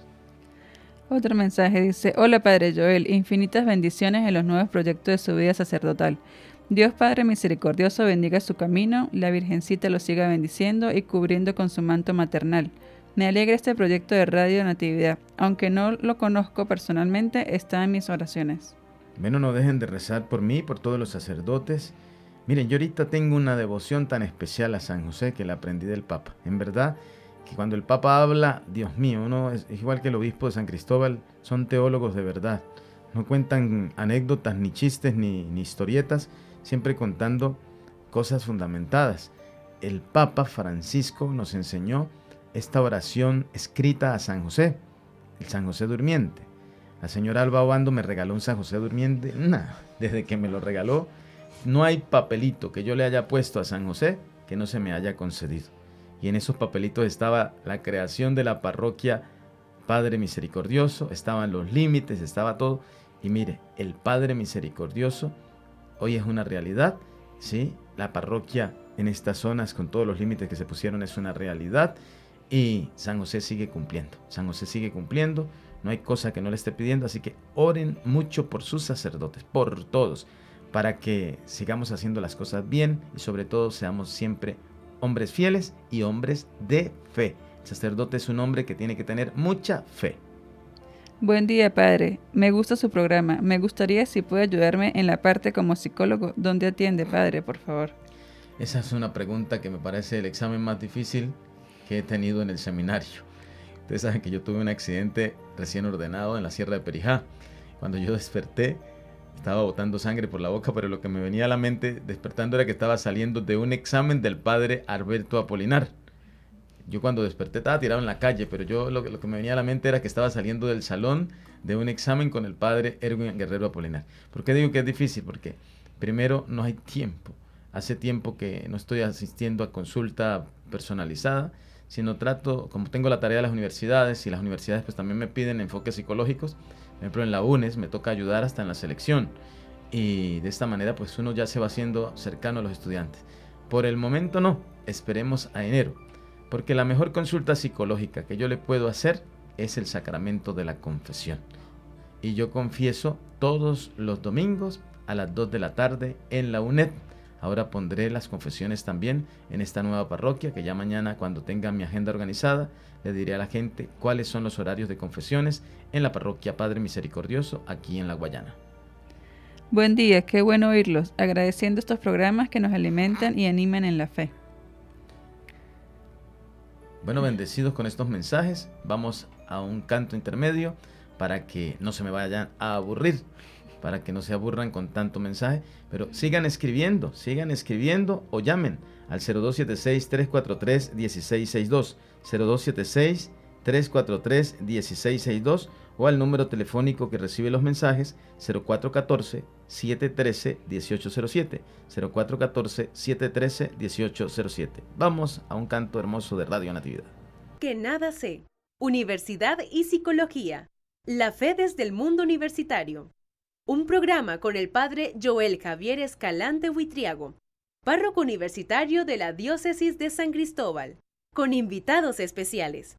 Speaker 3: Otro mensaje dice, hola Padre Joel, infinitas bendiciones en los nuevos proyectos de su vida sacerdotal. Dios Padre misericordioso bendiga su camino, la Virgencita lo siga bendiciendo y cubriendo con su manto maternal. Me alegra este proyecto de Radio Natividad, aunque no lo conozco personalmente, está en mis oraciones.
Speaker 2: Bueno, no dejen de rezar por mí, por todos los sacerdotes. Miren, yo ahorita tengo una devoción tan especial a San José que la aprendí del Papa. En verdad, que cuando el Papa habla, Dios mío, uno es igual que el obispo de San Cristóbal, son teólogos de verdad. No cuentan anécdotas, ni chistes, ni, ni historietas, siempre contando cosas fundamentadas. El Papa Francisco nos enseñó esta oración escrita a San José, el San José durmiente. La señora Alba Obando me regaló un San José durmiente. Nah, desde que me lo regaló, no hay papelito que yo le haya puesto a San José que no se me haya concedido. Y en esos papelitos estaba la creación de la parroquia Padre Misericordioso, estaban los límites, estaba todo. Y mire, el Padre Misericordioso hoy es una realidad, ¿sí? La parroquia en estas zonas con todos los límites que se pusieron es una realidad y San José sigue cumpliendo. San José sigue cumpliendo, no hay cosa que no le esté pidiendo, así que oren mucho por sus sacerdotes, por todos, para que sigamos haciendo las cosas bien y sobre todo seamos siempre hombres fieles y hombres de fe. El sacerdote es un hombre que tiene que tener mucha fe.
Speaker 3: Buen día, padre. Me gusta su programa. Me gustaría si puede ayudarme en la parte como psicólogo. ¿Dónde atiende, padre, por favor?
Speaker 2: Esa es una pregunta que me parece el examen más difícil que he tenido en el seminario. Ustedes saben que yo tuve un accidente recién ordenado en la Sierra de Perijá. Cuando yo desperté, estaba botando sangre por la boca, pero lo que me venía a la mente despertando era que estaba saliendo de un examen del padre Alberto Apolinar. Yo cuando desperté estaba tirado en la calle, pero yo lo, lo que me venía a la mente era que estaba saliendo del salón de un examen con el padre Erwin Guerrero Apolinar. ¿Por qué digo que es difícil? Porque primero no hay tiempo. Hace tiempo que no estoy asistiendo a consulta personalizada, sino trato, como tengo la tarea de las universidades, y las universidades pues también me piden enfoques psicológicos. Por ejemplo, en la UNES me toca ayudar hasta en la selección. Y de esta manera pues uno ya se va haciendo cercano a los estudiantes. Por el momento no, esperemos a enero. Porque la mejor consulta psicológica que yo le puedo hacer es el sacramento de la confesión. Y yo confieso todos los domingos a las dos de la tarde en la UNED. Ahora pondré las confesiones también en esta nueva parroquia, que ya mañana, cuando tenga mi agenda organizada, le diré a la gente cuáles son los horarios de confesiones en la parroquia Padre Misericordioso, aquí en La Guayana.
Speaker 3: Buen día, qué bueno oírlos, agradeciendo estos programas que nos alimentan y animan en la fe.
Speaker 2: Bueno, bendecidos con estos mensajes, vamos a un canto intermedio para que no se me vayan a aburrir, para que no se aburran con tanto mensaje, pero sigan escribiendo, sigan escribiendo o llamen al cero dos siete seis, tres cuatro tres, uno seis seis dos, cero dos siete seis, tres cuatro tres, uno seis seis dos o al número telefónico que recibe los mensajes cero cuatro uno cuatro, siete uno tres, uno ocho cero siete, cero cuatro uno cuatro, siete uno tres, uno ocho cero siete. Vamos a un canto hermoso de Radio Natividad.
Speaker 1: Que nada sé. Universidad y Psicología. La fe desde el mundo universitario. Un programa con el padre Joel Javier Escalante Huitriago, párroco universitario de la Diócesis de San Cristóbal, con invitados especiales.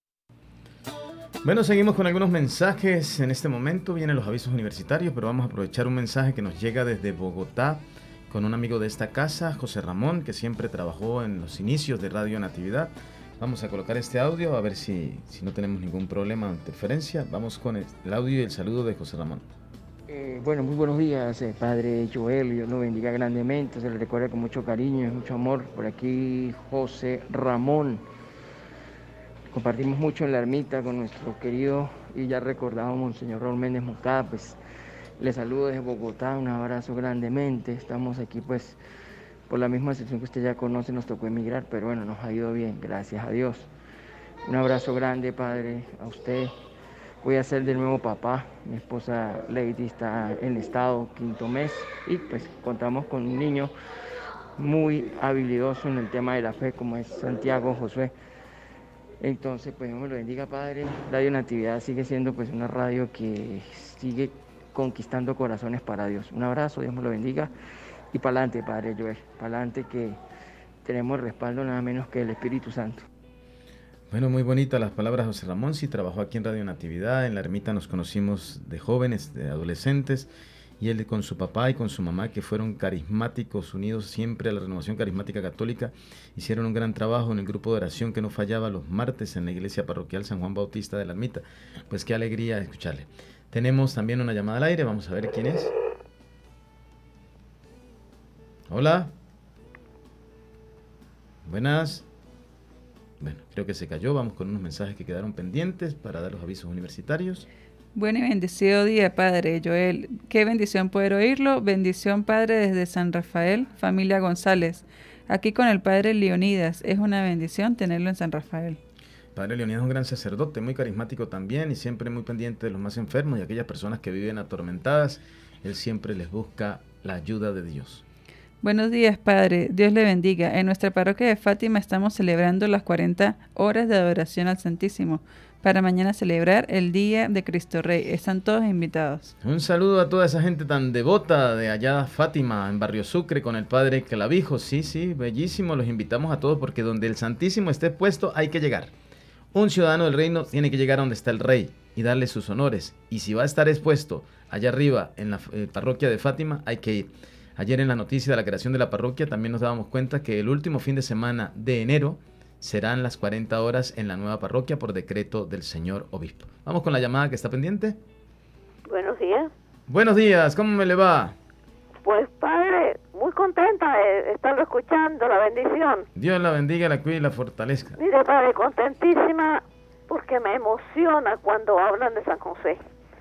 Speaker 2: Bueno, seguimos con algunos mensajes. En este momento vienen los avisos universitarios, pero vamos a aprovechar un mensaje que nos llega desde Bogotá con un amigo de esta casa, José Ramón, que siempre trabajó en los inicios de Radio Natividad. Vamos a colocar este audio a ver si, si no tenemos ningún problema o interferencia. Vamos con el, el audio y el saludo de José Ramón.
Speaker 4: Eh, bueno, muy buenos días, eh, Padre Joel, Dios lo bendiga grandemente, se le recuerda con mucho cariño y mucho amor. Por aquí José Ramón. Compartimos mucho en la ermita con nuestro querido y ya recordado Monseñor Raúl Méndez Moscada. Pues le saludo desde Bogotá, un abrazo grandemente. Estamos aquí pues por la misma situación que usted ya conoce, nos tocó emigrar, pero bueno, nos ha ido bien, gracias a Dios. Un abrazo grande, Padre, a usted. Voy a ser de nuevo papá, mi esposa Lady está en estado quinto mes y pues contamos con un niño muy habilidoso en el tema de la fe como es Santiago Josué. Entonces, pues Dios me lo bendiga, Padre. Radio Natividad sigue siendo pues una radio que sigue conquistando corazones para Dios. Un abrazo, Dios me lo bendiga. Y para adelante, Padre Joel, para adelante que tenemos el respaldo nada menos que el Espíritu Santo.
Speaker 2: Bueno, muy bonitas las palabras de José Ramón. Sí, trabajó aquí en Radio Natividad. En la ermita nos conocimos de jóvenes, de adolescentes. Y él con su papá y con su mamá, que fueron carismáticos, unidos siempre a la Renovación Carismática Católica, hicieron un gran trabajo en el grupo de oración que no fallaba los martes en la iglesia parroquial San Juan Bautista de la Ermita. Pues qué alegría escucharle. Tenemos también una llamada al aire, vamos a ver quién es. Hola. Buenas. Bueno, creo que se cayó. Vamos con unos mensajes que quedaron pendientes para dar los avisos universitarios.
Speaker 3: Buen y bendecido día, Padre Joel. Qué bendición poder oírlo. Bendición, Padre, desde San Rafael, familia González. Aquí con el Padre Leonidas. Es una bendición tenerlo en San Rafael.
Speaker 2: Padre Leonidas es un gran sacerdote, muy carismático también y siempre muy pendiente de los más enfermos y aquellas personas que viven atormentadas. Él siempre les busca la ayuda de Dios.
Speaker 3: Buenos días, Padre. Dios le bendiga. En nuestra parroquia de Fátima estamos celebrando las cuarenta horas de adoración al Santísimo para mañana celebrar el Día de Cristo Rey. Están todos invitados.
Speaker 2: Un saludo a toda esa gente tan devota de allá Fátima, en Barrio Sucre, con el Padre Clavijo. Sí, sí, bellísimo. Los invitamos a todos porque donde el Santísimo esté puesto hay que llegar. Un ciudadano del reino tiene que llegar a donde está el rey y darle sus honores. Y si va a estar expuesto allá arriba en la eh, parroquia de Fátima, hay que ir. Ayer en la noticia de la creación de la parroquia también nos dábamos cuenta que el último fin de semana de enero serán las cuarenta horas en la nueva parroquia por decreto del señor obispo. Vamos con la llamada que está pendiente.
Speaker 5: Buenos días.
Speaker 2: Buenos días, ¿cómo me le va?
Speaker 5: Pues padre, muy contenta de estarlo escuchando, la bendición.
Speaker 2: Dios la bendiga, la cuide y la fortalezca.
Speaker 5: Mire padre, contentísima porque me emociona cuando hablan de San José.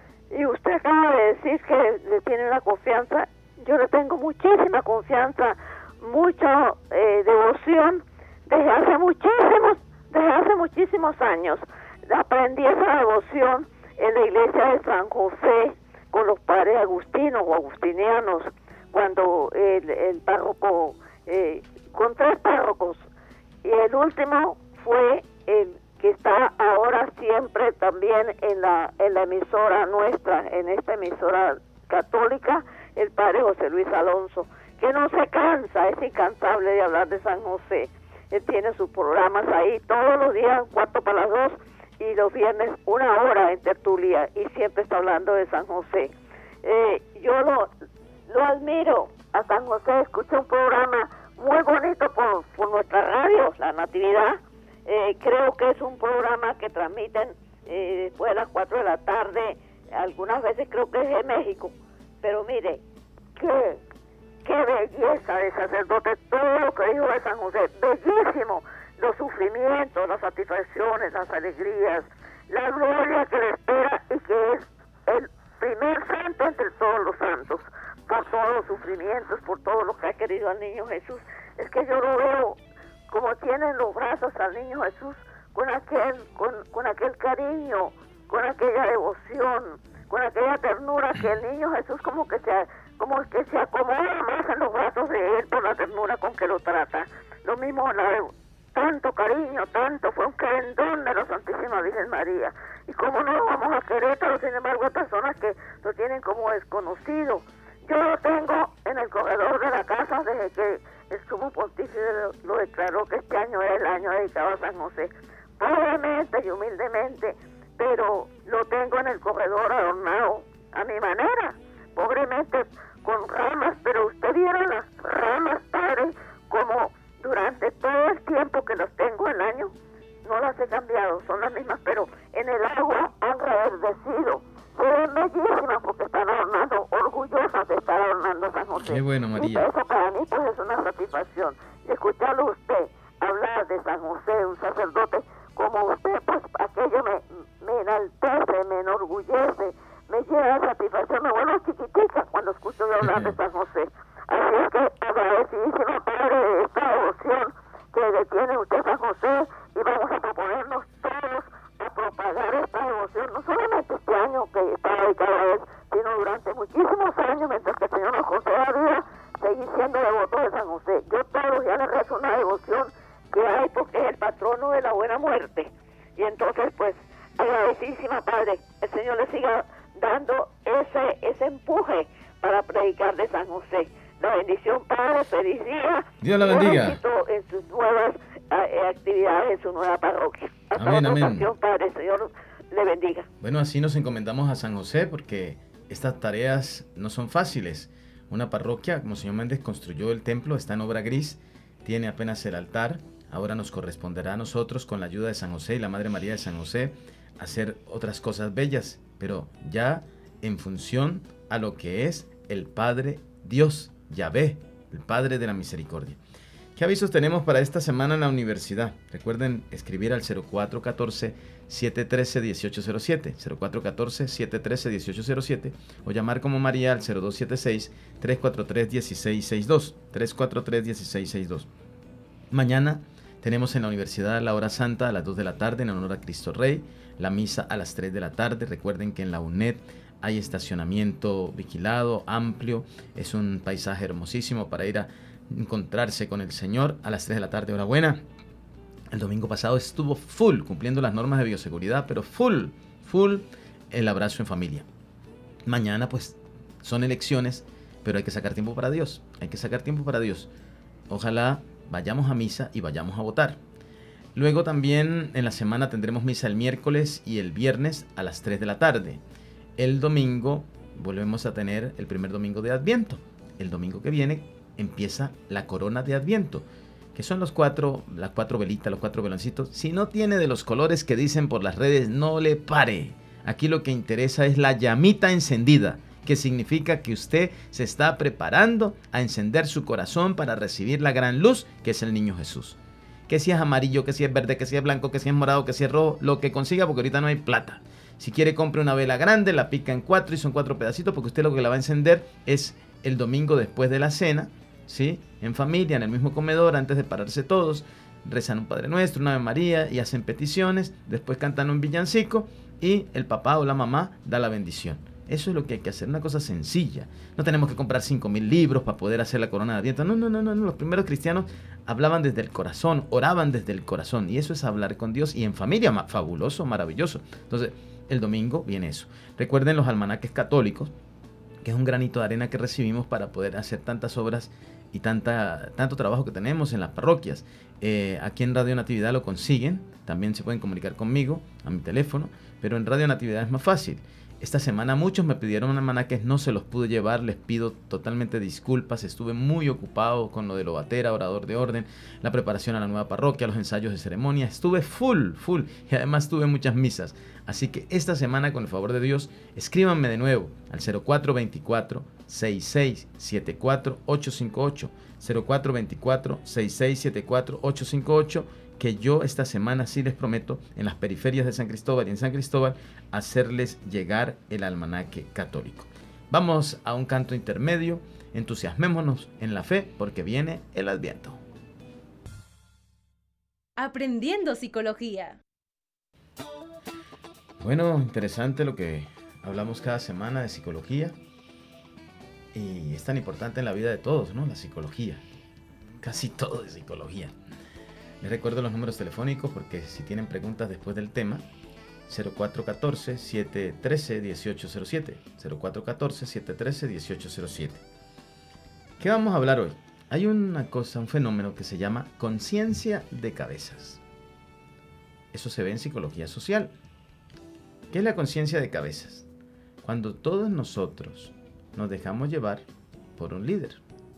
Speaker 5: Y usted acaba de decir que le tiene una confianza. Yo le tengo muchísima confianza, mucha eh, devoción desde hace muchísimos, desde hace muchísimos años. Aprendí esa devoción en la iglesia de San José con los padres agustinos o agustinianos, cuando el, el párroco, eh, con tres párrocos, y el último fue el que está ahora siempre también en la, en la emisora nuestra, en esta emisora católica, el padre José Luis Alonso, que no se cansa, es incansable de hablar de San José. Él tiene sus programas ahí todos los días, cuarto para las dos, y los viernes una hora en tertulia, y siempre está hablando de San José. Eh, yo lo, lo admiro a San José, escuché un programa muy bonito por, por nuestra radio, La Natividad. Eh, creo que es un programa que transmiten eh, después de las cuatro de la tarde, algunas veces creo que es de México, pero mire, qué, qué belleza de sacerdote, todo lo que dijo de San José, bellísimo, los sufrimientos, las satisfacciones, las alegrías, la gloria que le espera y que es el primer santo entre todos los santos, por todos los sufrimientos, por todo lo que ha querido al niño Jesús. Es que yo lo veo como tienen los brazos al niño Jesús, con aquel, con, con aquel cariño, con aquella devoción, con aquella ternura que el niño Jesús como que se, como que se acomoda más en los brazos de él por la ternura con que lo trata. Lo mismo, la, tanto cariño, tanto, fue un querendón de la Santísima Virgen María. Y como no lo vamos a Querétaro, sin embargo, hay personas que lo tienen como desconocido. Yo lo tengo en el corredor de la casa desde que el sumo pontífice lo, lo declaró que este año es el año dedicado a San José. Pobremente y humildemente, pero lo tengo en el corredor adornado a mi manera, pobremente con ramas, pero usted viera las ramas, padre, como durante todo el tiempo que los tengo el año, no las he cambiado, son las mismas, pero en el agua han reverdecido. Se ven bellísimas porque están adornando, orgullosas de estar adornando a San José.
Speaker 2: Qué bueno, María.
Speaker 5: Y eso para mí pues es una satisfacción. Y escucharlo a usted hablar de San José, un sacerdote como usted, pues aquello me, me enaltece, me enorgullece, me llena de satisfacción, me vuelvo chiquitica cuando escucho yo hablar de San José. Así es que agradecidísima, Padre, de esta devoción que le tiene usted a San José, y vamos a proponernos todos a propagar esta devoción, no solamente este año que está dedicado a él, sino durante muchísimos años, mientras que el Señor nos conceda vida, seguir siendo devoto de San José. Yo todos los días le rezo una devoción que hay porque es el patrono de la buena muerte. Y entonces, pues, agradecidísima, Padre, el Señor le siga dando ese, ese empuje para predicar de San José. La bendición, Padre, feliz día.
Speaker 2: Dios la bendiga.
Speaker 5: Éxito en sus nuevas eh, actividades, en su nueva parroquia. Hasta
Speaker 2: Amén,
Speaker 5: otra
Speaker 2: amén.
Speaker 5: ocasión, Padre, el Señor le bendiga.
Speaker 2: Bueno, así nos encomendamos a San José porque estas tareas no son fáciles. Una parroquia, como el señor Méndez construyó el templo, está en obra gris, tiene apenas el altar. Ahora nos corresponderá a nosotros, con la ayuda de San José y la Madre María de San José, hacer otras cosas bellas. Pero ya en función a lo que es el Padre Dios, Yahvé, el Padre de la misericordia. ¿Qué avisos tenemos para esta semana en la universidad? Recuerden escribir al cero cuatro uno cuatro, siete uno tres, uno ocho cero siete, cero cuatro uno cuatro, siete uno tres, uno ocho cero siete, o llamar como María al cero dos siete seis, tres cuatro tres, uno seis seis dos, tres cuatro tres, uno seis seis dos. Mañana tenemos en la universidad la hora santa a las dos de la tarde en honor a Cristo Rey, la misa a las tres de la tarde. Recuerden que en la U N E D hay estacionamiento vigilado, amplio, es un paisaje hermosísimo para ir a encontrarse con el Señor a las tres de la tarde, hora buena. El domingo pasado estuvo full, cumpliendo las normas de bioseguridad, pero full, full el abrazo en familia. Mañana pues son elecciones, pero hay que sacar tiempo para Dios, hay que sacar tiempo para Dios. Ojalá vayamos a misa y vayamos a votar. Luego también en la semana tendremos misa el miércoles y el viernes a las tres de la tarde. El domingo volvemos a tener el primer domingo de Adviento. El domingo que viene empieza la corona de Adviento, que son los cuatro, las cuatro velitas, los cuatro veloncitos. Si no tiene de los colores que dicen por las redes, no le pare. Aquí lo que interesa es la llamita encendida, que significa que usted se está preparando a encender su corazón para recibir la gran luz que es el niño Jesús. Que si es amarillo, que si es verde, que si es blanco, que si es morado, que si es rojo, lo que consiga, porque ahorita no hay plata. Si quiere, compre una vela grande, la pica en cuatro y son cuatro pedacitos, porque usted lo que la va a encender es el domingo después de la cena, ¿sí? En familia, en el mismo comedor, antes de pararse todos, rezan un Padre Nuestro, una Ave María y hacen peticiones, después cantan un villancico y el papá o la mamá da la bendición. Eso es lo que hay que hacer, una cosa sencilla. No tenemos que comprar cinco mil libros para poder hacer la corona de Adviento. No, no, no, no, los primeros cristianos hablaban desde el corazón, oraban desde el corazón, y eso es hablar con Dios y en familia, fabuloso, maravilloso. Entonces, el domingo viene eso. Recuerden los almanaques católicos, que es un granito de arena que recibimos para poder hacer tantas obras y tanta, tanto trabajo que tenemos en las parroquias. Eh, aquí en Radio Natividad lo consiguen, también se pueden comunicar conmigo a mi teléfono, pero en Radio Natividad es más fácil. Esta semana muchos me pidieron almanaques, no se los pude llevar, les pido totalmente disculpas, estuve muy ocupado con lo de Lobatera, orador de orden, la preparación a la nueva parroquia, los ensayos de ceremonia, estuve full, full, y además tuve muchas misas. Así que esta semana, con el favor de Dios, escríbanme de nuevo al cero cuatro dos cuatro, seis seis siete cuatro, ocho cinco ocho, cero cuatro dos cuatro, seis seis siete cuatro, ocho cinco ocho, que yo esta semana sí les prometo en las periferias de San Cristóbal y en San Cristóbal hacerles llegar el almanaque católico. Vamos a un canto intermedio, entusiasmémonos en la fe porque viene el Adviento.
Speaker 1: Aprendiendo psicología.
Speaker 2: Bueno, interesante lo que hablamos cada semana de psicología y es tan importante en la vida de todos, ¿no? La psicología, casi todo de psicología. Les recuerdo los números telefónicos porque si tienen preguntas después del tema, cero cuatro uno cuatro, siete uno tres, uno ocho cero siete, cero cuatro uno cuatro, siete uno tres, uno ocho cero siete. ¿Qué vamos a hablar hoy? Hay una cosa, un fenómeno que se llama conciencia de cabezas. Eso se ve en psicología social. ¿Qué es la conciencia de cabezas? Cuando todos nosotros nos dejamos llevar por un líder.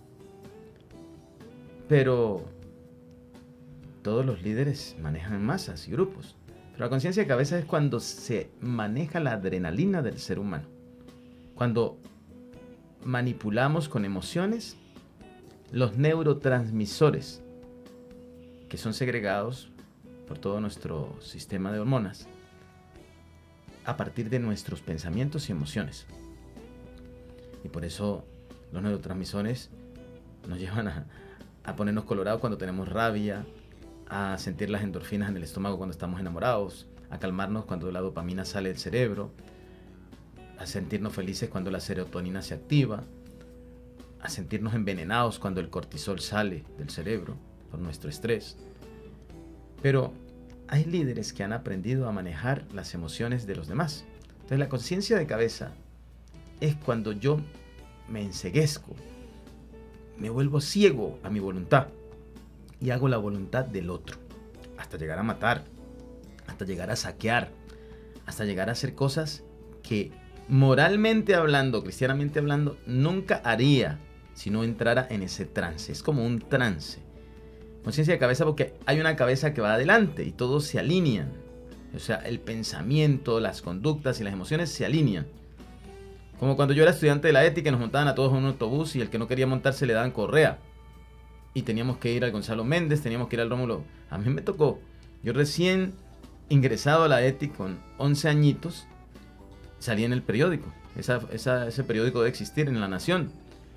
Speaker 2: Pero todos los líderes manejan masas y grupos. Pero la conciencia de cabeza es cuando se maneja la adrenalina del ser humano. Cuando manipulamos con emociones los neurotransmisores que son segregados por todo nuestro sistema de hormonas a partir de nuestros pensamientos y emociones. Y por eso los neurotransmisores nos llevan a, a ponernos colorados cuando tenemos rabia, a sentir las endorfinas en el estómago cuando estamos enamorados, a calmarnos cuando la dopamina sale del cerebro, a sentirnos felices cuando la serotonina se activa, a sentirnos envenenados cuando el cortisol sale del cerebro por nuestro estrés. Pero hay líderes que han aprendido a manejar las emociones de los demás. Entonces la conciencia de cabeza es cuando yo me enceguezco, me vuelvo ciego a mi voluntad y hago la voluntad del otro, hasta llegar a matar, hasta llegar a saquear, hasta llegar a hacer cosas que moralmente hablando, cristianamente hablando, nunca haría si no entrara en ese trance. Es como un trance. Conciencia de cabeza porque hay una cabeza que va adelante y todos se alinean. O sea, el pensamiento, las conductas y las emociones se alinean. Como cuando yo era estudiante de la ética, nos montaban a todos en un autobús y el que no quería montarse le daban correa. Y teníamos que ir al Gonzalo Méndez, teníamos que ir al Rómulo. A mí me tocó. Yo recién ingresado a la ética con once añitos, salí en el periódico. Esa, esa, ese periódico debe existir en La Nación.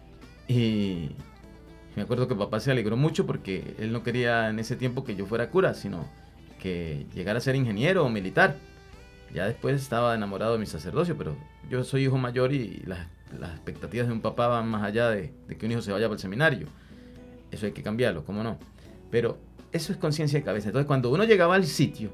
Speaker 2: Y me acuerdo que papá se alegró mucho porque él no quería en ese tiempo que yo fuera cura, sino que llegara a ser ingeniero o militar. Ya después estaba enamorado de mi sacerdocio, pero yo soy hijo mayor y las, las expectativas de un papá van más allá de, de que un hijo se vaya para el seminario. Eso hay que cambiarlo, ¿cómo no? Pero eso es conciencia de cabeza. Entonces, cuando uno llegaba al sitio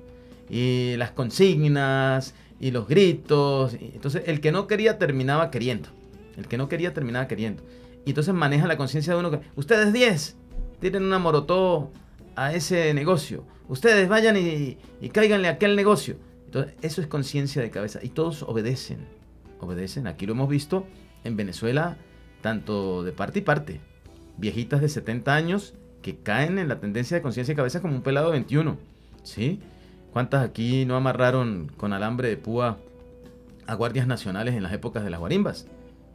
Speaker 2: y las consignas y los gritos, y entonces el que no quería terminaba queriendo. El que no quería terminaba queriendo. Y entonces maneja la conciencia de uno que, ustedes diez, tienen una morotó a ese negocio. Ustedes vayan y, y cáiganle a aquel negocio. Entonces, eso es conciencia de cabeza. Y todos obedecen. Obedecen. Aquí lo hemos visto en Venezuela, tanto de parte y parte. Viejitas de setenta años que caen en la tendencia de conciencia de cabeza como un pelado de veintiuno. ¿Sí? ¿Cuántas aquí no amarraron con alambre de púa a guardias nacionales en las épocas de las guarimbas?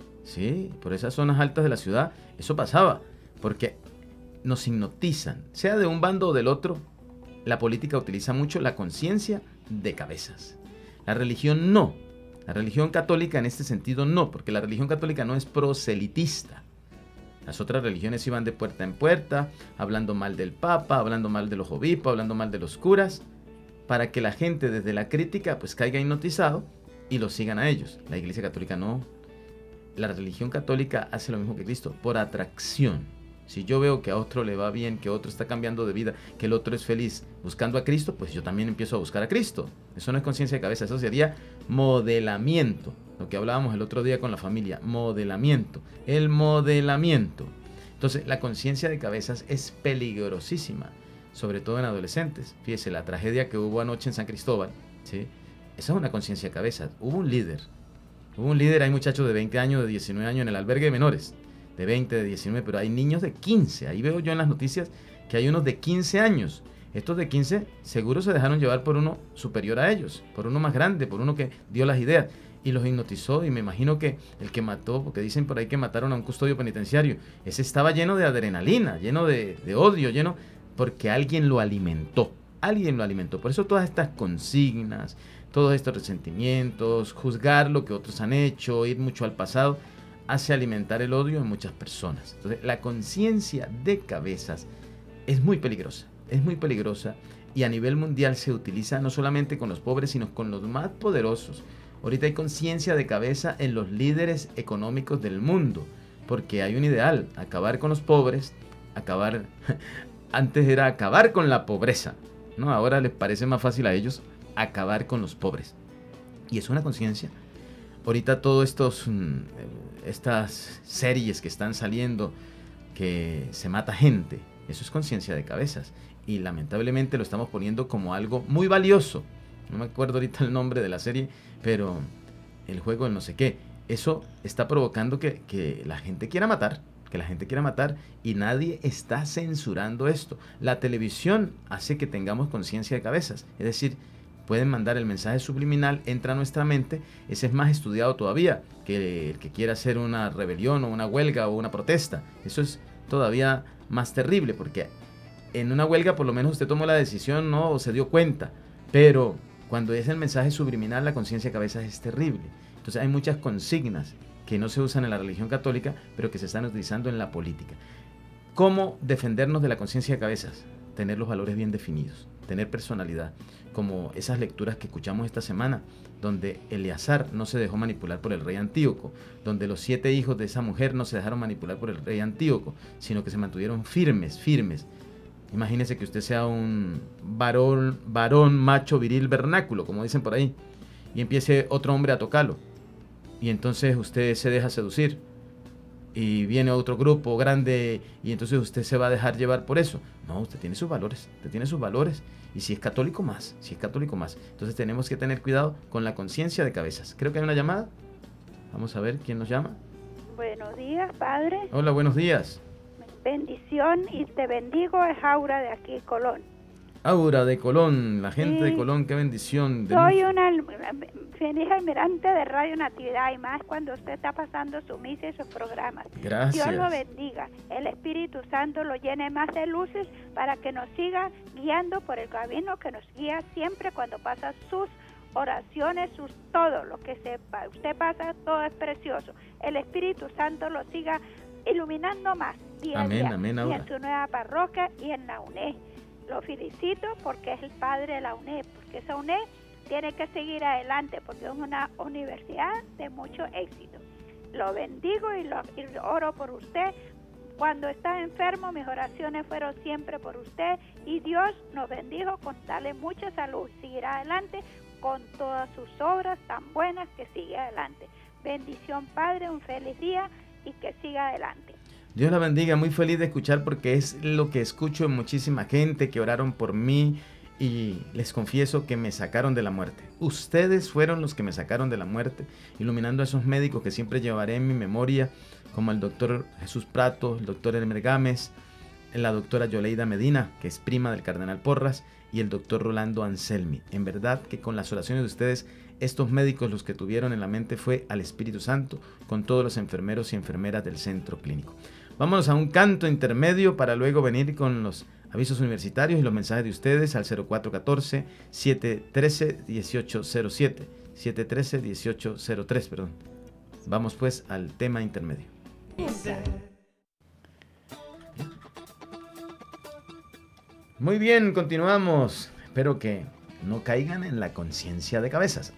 Speaker 2: Sí, por esas zonas altas de la ciudad, eso pasaba. Porque nos hipnotizan, sea de un bando o del otro. La política utiliza mucho la conciencia de cabezas. La religión no. La religión católica en este sentido no, porque la religión católica no es proselitista. Las otras religiones iban de puerta en puerta, hablando mal del Papa, hablando mal de los obispos, hablando mal de los curas, para que la gente desde la crítica pues caiga hipnotizado y los sigan a ellos. La Iglesia Católica no. La religión católica hace lo mismo que Cristo, por atracción. Si yo veo que a otro le va bien, que otro está cambiando de vida, que el otro es feliz buscando a Cristo, pues yo también empiezo a buscar a Cristo. Eso no es conciencia de cabeza, eso sería modelamiento. Lo que hablábamos el otro día con la familia, modelamiento. El modelamiento. Entonces, la conciencia de cabezas es peligrosísima, sobre todo en adolescentes. Fíjese, la tragedia que hubo anoche en San Cristóbal, ¿sí? Esa es una conciencia de cabezas. Hubo un líder. Hubo un líder, hay muchachos de veinte años, de diecinueve años en el albergue de menores. De veinte, de diecinueve, pero hay niños de quince. Ahí veo yo en las noticias que hay unos de quince años. Estos de quince seguro se dejaron llevar por uno superior a ellos, por uno más grande, por uno que dio las ideas y los hipnotizó. Y me imagino que el que mató, porque dicen por ahí que mataron a un custodio penitenciario, ese estaba lleno de adrenalina, lleno de, de odio, lleno, porque alguien lo alimentó. Alguien lo alimentó. Por eso todas estas consignas, todos estos resentimientos, juzgar lo que otros han hecho, ir mucho al pasado, hace alimentar el odio en muchas personas. Entonces, la conciencia de cabezas es muy peligrosa, es muy peligrosa y a nivel mundial se utiliza no solamente con los pobres, sino con los más poderosos. Ahorita hay conciencia de cabeza en los líderes económicos del mundo, porque hay un ideal, acabar con los pobres, acabar, antes era acabar con la pobreza, ¿no? Ahora les parece más fácil a ellos acabar con los pobres. Y es una conciencia. Ahorita todos estos, estas series que están saliendo, que se mata gente, eso es conciencia de cabezas. Y lamentablemente lo estamos poniendo como algo muy valioso. No me acuerdo ahorita el nombre de la serie, pero el juego del no sé qué. Eso está provocando que, que la gente quiera matar, que la gente quiera matar y nadie está censurando esto. La televisión hace que tengamos conciencia de cabezas, es decir, pueden mandar el mensaje subliminal, entra a nuestra mente, ese es más estudiado todavía que el que quiera hacer una rebelión o una huelga o una protesta. Eso es todavía más terrible porque en una huelga por lo menos usted tomó la decisión, ¿no? O se dio cuenta, pero cuando es el mensaje subliminal, la conciencia de cabezas es terrible. Entonces hay muchas consignas que no se usan en la religión católica, pero que se están utilizando en la política. ¿Cómo defendernos de la conciencia de cabezas? Tener los valores bien definidos, tener personalidad, como esas lecturas que escuchamos esta semana, donde Eleazar no se dejó manipular por el rey Antíoco, donde los siete hijos de esa mujer no se dejaron manipular por el rey Antíoco, sino que se mantuvieron firmes, firmes. Imagínese que usted sea un varón, varón macho viril vernáculo, como dicen por ahí, y empiece otro hombre a tocarlo, y entonces usted se deja seducir, y viene otro grupo grande y entonces usted se va a dejar llevar por eso. No, usted tiene sus valores, usted tiene sus valores y si es católico más, si es católico más. Entonces tenemos que tener cuidado con la conciencia de cabezas. Creo que hay una llamada. Vamos a ver quién nos llama.
Speaker 6: Buenos días, padre.
Speaker 2: Hola, buenos días.
Speaker 6: Bendición y te bendigo, es Aura de aquí, Colón.
Speaker 2: Aura de Colón, la gente
Speaker 6: Sí.
Speaker 2: de Colón, qué bendición. De
Speaker 6: Soy
Speaker 2: mucho-
Speaker 6: una feliz almirante de Radio Natividad y más cuando usted está pasando su misa y sus programas.
Speaker 2: Gracias.
Speaker 6: Dios lo bendiga. El Espíritu Santo lo llene más de luces para que nos siga guiando por el camino que nos guía siempre cuando pasa sus oraciones, sus todo lo que sepa. Usted pasa, todo es precioso. El Espíritu Santo lo siga iluminando más día
Speaker 2: Amén,
Speaker 6: a día.
Speaker 2: amén,
Speaker 6: y
Speaker 2: Aura.
Speaker 6: en su nueva parroquia y en la U N E. Lo felicito porque es el padre de la U N E, porque esa U N E tiene que seguir adelante porque es una universidad de mucho éxito. Lo bendigo y, lo, y oro por usted. Cuando está enfermo, mis oraciones fueron siempre por usted y Dios nos bendijo con darle mucha salud. Seguirá adelante con todas sus obras tan buenas que sigue adelante. Bendición, Padre, un feliz día y que siga adelante.
Speaker 2: Dios la bendiga, muy feliz de escuchar porque es lo que escucho en muchísima gente que oraron por mí y les confieso que me sacaron de la muerte. Ustedes fueron los que me sacaron de la muerte, iluminando a esos médicos que siempre llevaré en mi memoria, como el doctor Jesús Prato, el doctor Elmer Gámez, la doctora Yoleida Medina, que es prima del cardenal Porras, y el doctor Rolando Anselmi. En verdad que con las oraciones de ustedes, estos médicos los que tuvieron en la mente fue al Espíritu Santo, con todos los enfermeros y enfermeras del centro clínico. Vámonos a un canto intermedio para luego venir con los avisos universitarios y los mensajes de ustedes al cero cuatro uno cuatro, siete uno tres, uno ocho cero siete, siete uno tres, uno ocho cero tres, perdón. Vamos pues al tema intermedio. Muy bien, continuamos. Espero que no caigan en la conciencia de cabezas,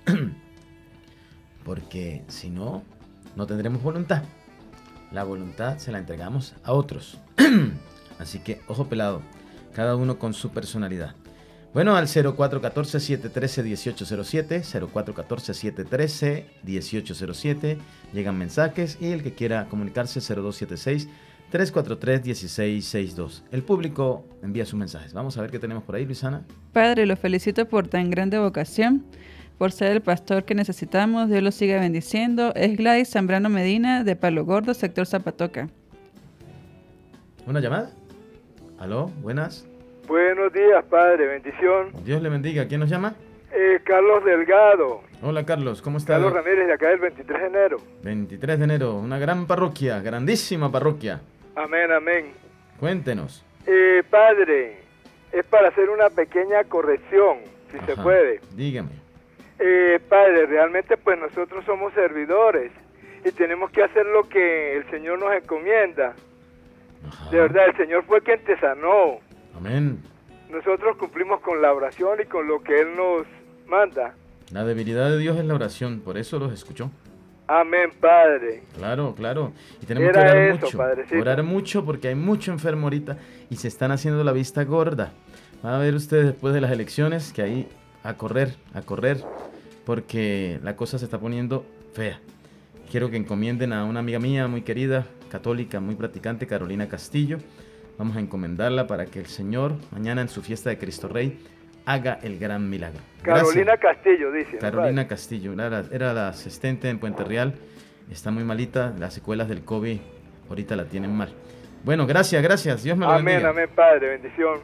Speaker 2: porque si no, no tendremos voluntad. La voluntad se la entregamos a otros. Así que, ojo pelado, cada uno con su personalidad. Bueno, al cero cuatro uno cuatro, siete uno tres, uno ocho cero siete, cero cuatro uno cuatro, siete uno tres, uno ocho cero siete, llegan mensajes y el que quiera comunicarse cero dos siete seis, tres cuatro tres, uno seis seis dos. El público envía sus mensajes. Vamos a ver qué tenemos por ahí, Luisana.
Speaker 3: Padre, lo felicito por tan grande vocación, por ser el pastor que necesitamos. Dios lo siga bendiciendo. Es Gladys Zambrano Medina, de Palo Gordo, sector Zapatoca.
Speaker 2: ¿Una llamada? ¿Aló? ¿Buenas?
Speaker 7: Buenos días, Padre, bendición.
Speaker 2: Dios le bendiga. ¿Quién nos llama?
Speaker 7: Eh, Carlos Delgado.
Speaker 2: Hola, Carlos. ¿Cómo está?
Speaker 7: Carlos Ramírez, de acá del veintitrés de enero.
Speaker 2: veintitrés de enero. Una gran parroquia, grandísima parroquia.
Speaker 7: Amén, amén.
Speaker 2: Cuéntenos.
Speaker 7: Eh, padre, es para hacer una pequeña corrección, si
Speaker 2: Ajá,
Speaker 7: se puede.
Speaker 2: Dígame.
Speaker 7: Eh, padre, realmente pues nosotros somos servidores y tenemos que hacer lo que el Señor nos encomienda.
Speaker 2: Ajá.
Speaker 7: De verdad, el Señor fue quien te sanó.
Speaker 2: Amén.
Speaker 7: Nosotros cumplimos con la oración y con lo que Él nos manda.
Speaker 2: La debilidad de Dios es la oración, por eso los escuchó.
Speaker 7: Amén, Padre.
Speaker 2: Claro, claro. Y tenemos
Speaker 7: Era
Speaker 2: que orar
Speaker 7: eso,
Speaker 2: mucho.
Speaker 7: padrecito.
Speaker 2: Orar mucho porque hay mucho enfermo ahorita y se están haciendo la vista gorda. Van a ver ustedes después de las elecciones que ahí a correr, a correr, porque la cosa se está poniendo fea. Quiero que encomienden a una amiga mía muy querida, católica, muy practicante, Carolina Castillo. Vamos a encomendarla para que el Señor, mañana en su fiesta de Cristo Rey, haga el gran milagro.
Speaker 7: Carolina
Speaker 2: Gracias.
Speaker 7: Castillo, dice. ¿no,
Speaker 2: Carolina
Speaker 7: padre?
Speaker 2: Castillo, era la, era la asistente en Puente Real, está muy malita, las secuelas del COVID ahorita la tienen mal. Bueno, gracias, gracias, Dios me lo
Speaker 7: Amén,
Speaker 2: bendiga.
Speaker 7: amén, Padre, bendición.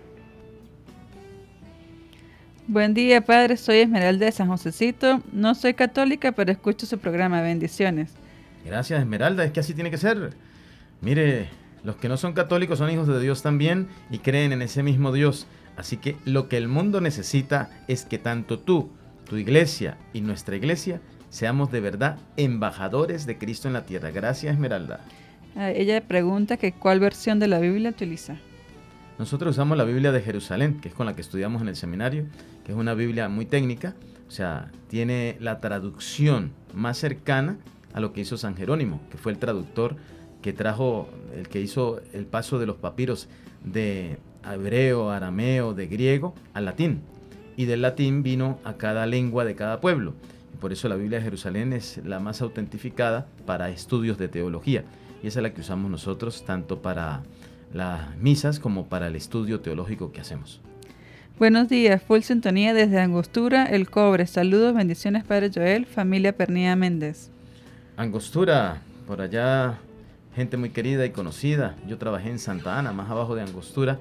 Speaker 3: Buen día, Padre. Soy Esmeralda de San Josecito. No soy católica, pero escucho su programa. Bendiciones.
Speaker 2: Gracias, Esmeralda, es que así tiene que ser. Mire, los que no son católicos son hijos de Dios también y creen en ese mismo Dios. Así que lo que el mundo necesita es que tanto tú, tu iglesia y nuestra iglesia seamos de verdad embajadores de Cristo en la tierra. Gracias, Esmeralda.
Speaker 3: Ah, ella pregunta que cuál versión de la Biblia utiliza.
Speaker 2: Nosotros usamos la Biblia de Jerusalén, que es con la que estudiamos en el seminario, que es una Biblia muy técnica, o sea, tiene la traducción más cercana a lo que hizo San Jerónimo, que fue el traductor que trajo, el que hizo el paso de los papiros de hebreo, arameo, de griego al latín, y del latín vino a cada lengua de cada pueblo. Y por eso la Biblia de Jerusalén es la más autentificada para estudios de teología, y esa es la que usamos nosotros tanto para las misas como para el estudio teológico que hacemos.
Speaker 3: Buenos días, full sintonía desde Angostura, El Cobre. Saludos, bendiciones, Padre Joel, familia Pernilla Méndez.
Speaker 2: Angostura, por allá, gente muy querida y conocida. Yo trabajé en Santa Ana, más abajo de Angostura,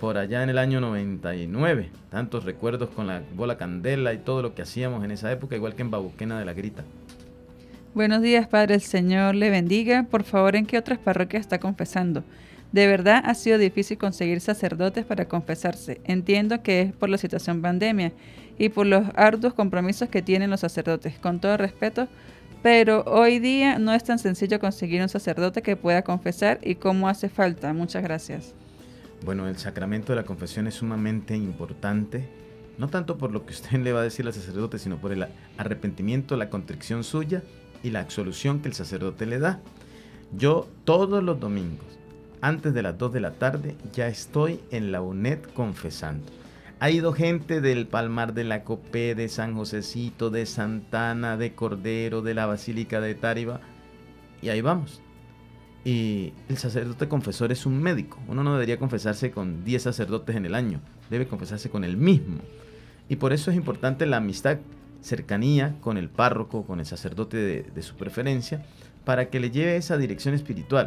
Speaker 2: por allá en el año noventa y nueve. Tantos recuerdos con la bola candela y todo lo que hacíamos en esa época, igual que en Babuquena de la Grita.
Speaker 3: Buenos días, Padre, el Señor le bendiga. Por favor, ¿en qué otras parroquias está confesando? De verdad ha sido difícil conseguir sacerdotes para confesarse. Entiendo que es por la situación pandemia y por los arduos compromisos que tienen los sacerdotes, con todo respeto, pero hoy día no es tan sencillo conseguir un sacerdote que pueda confesar y cómo hace falta. Muchas gracias.
Speaker 2: Bueno, el sacramento de la confesión es sumamente importante, no tanto por lo que usted le va a decir al sacerdote, sino por el arrepentimiento, la contrición suya y la absolución que el sacerdote le da. Yo todos los domingos, antes de las dos de la tarde, ya estoy en la U N E D confesando. Ha ido gente del Palmar de la Copé, de San Josecito, de Santana, de Cordero, de la Basílica de Táriba, y ahí vamos. Y el sacerdote confesor es un médico. Uno no debería confesarse con diez sacerdotes en el año, debe confesarse con el mismo. Y por eso es importante la amistad, cercanía con el párroco, con el sacerdote de, de su preferencia, para que le lleve esa dirección espiritual.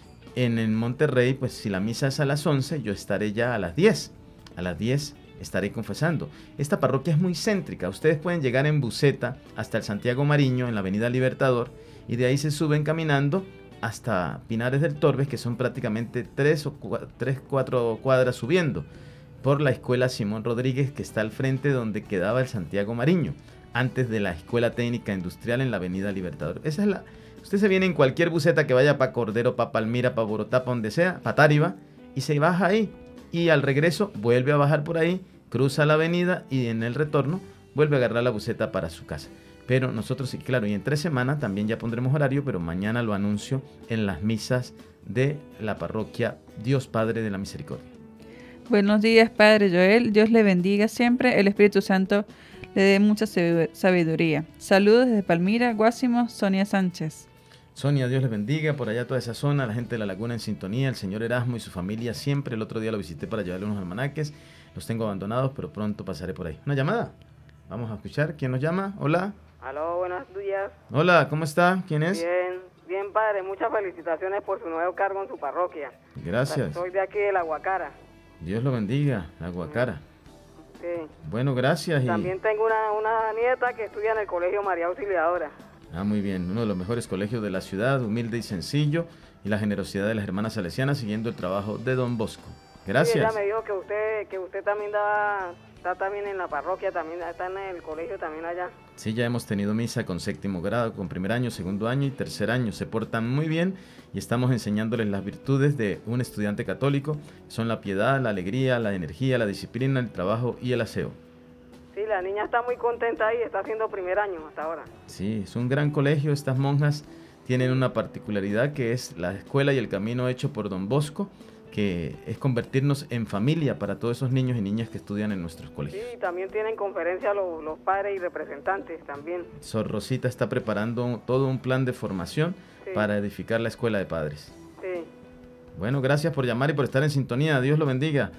Speaker 2: En el Monterrey, pues si la misa es a las once, yo estaré ya a las diez. A las diez estaré confesando. Esta parroquia es muy céntrica. Ustedes pueden llegar en buseta hasta el Santiago Mariño, en la avenida Libertador, y de ahí se suben caminando hasta Pinares del Torbes, que son prácticamente tres o cua- tres, cuatro cuadras subiendo, por la escuela Simón Rodríguez, que está al frente donde quedaba el Santiago Mariño, antes de la Escuela Técnica Industrial en la avenida Libertador. Esa es la... Usted se viene en cualquier buseta que vaya para Cordero, para Palmira, para Borotá, para donde sea, para Táriba, y se baja ahí. Y al regreso vuelve a bajar por ahí, cruza la avenida y en el retorno vuelve a agarrar la buseta para su casa. Pero nosotros, sí, claro, y en tres semanas también ya pondremos horario, pero mañana lo anuncio en las misas de la parroquia Dios Padre de la Misericordia.
Speaker 3: Buenos días, Padre Joel. Dios le bendiga siempre. El Espíritu Santo le dé mucha sabiduría. Saludos desde Palmira, Guásimo, Sonia Sánchez.
Speaker 2: Sonia, Dios les bendiga, por allá toda esa zona, la gente de La Laguna en sintonía, el señor Erasmo y su familia siempre. El otro día lo visité para llevarle unos almanaques, los tengo abandonados, pero pronto pasaré por ahí. ¿Una llamada? Vamos a escuchar, ¿quién nos llama? Hola.
Speaker 8: Aló, buenos días.
Speaker 2: Hola, ¿cómo está? ¿Quién es?
Speaker 8: Bien, bien padre, muchas felicitaciones por su nuevo cargo en su parroquia.
Speaker 2: Gracias.
Speaker 8: Soy de aquí de La Guacara.
Speaker 2: Dios lo bendiga, La Guacara.
Speaker 8: Sí.
Speaker 2: Bueno, gracias. Y...
Speaker 8: También tengo una, una nieta que estudia en el Colegio María Auxiliadora.
Speaker 2: Ah, muy bien, uno de los mejores colegios de la ciudad, humilde y sencillo, y la generosidad de las hermanas salesianas siguiendo el trabajo de Don Bosco. Gracias.
Speaker 8: Sí, ella me dijo que usted que usted también da, está también en la parroquia, también está en el colegio también allá.
Speaker 2: Sí, ya hemos tenido misa con séptimo grado, con primer año, segundo año y tercer año. Se portan muy bien y estamos enseñándoles las virtudes de un estudiante católico. Son la piedad, la alegría, la energía, la disciplina, el trabajo y el aseo.
Speaker 8: Sí, la niña está muy contenta ahí, está haciendo primer año hasta ahora.
Speaker 2: Sí, es un gran colegio. Estas monjas tienen una particularidad que es la escuela y el camino hecho por Don Bosco, que es convertirnos en familia para todos esos niños y niñas que estudian en nuestros colegios.
Speaker 8: Sí, también tienen conferencia los, los padres y representantes también.
Speaker 2: Sor Rosita está preparando todo un plan de formación
Speaker 8: sí.
Speaker 2: para edificar la escuela de padres.
Speaker 8: Sí.
Speaker 2: Bueno, gracias por llamar y por estar en sintonía. Dios lo bendiga.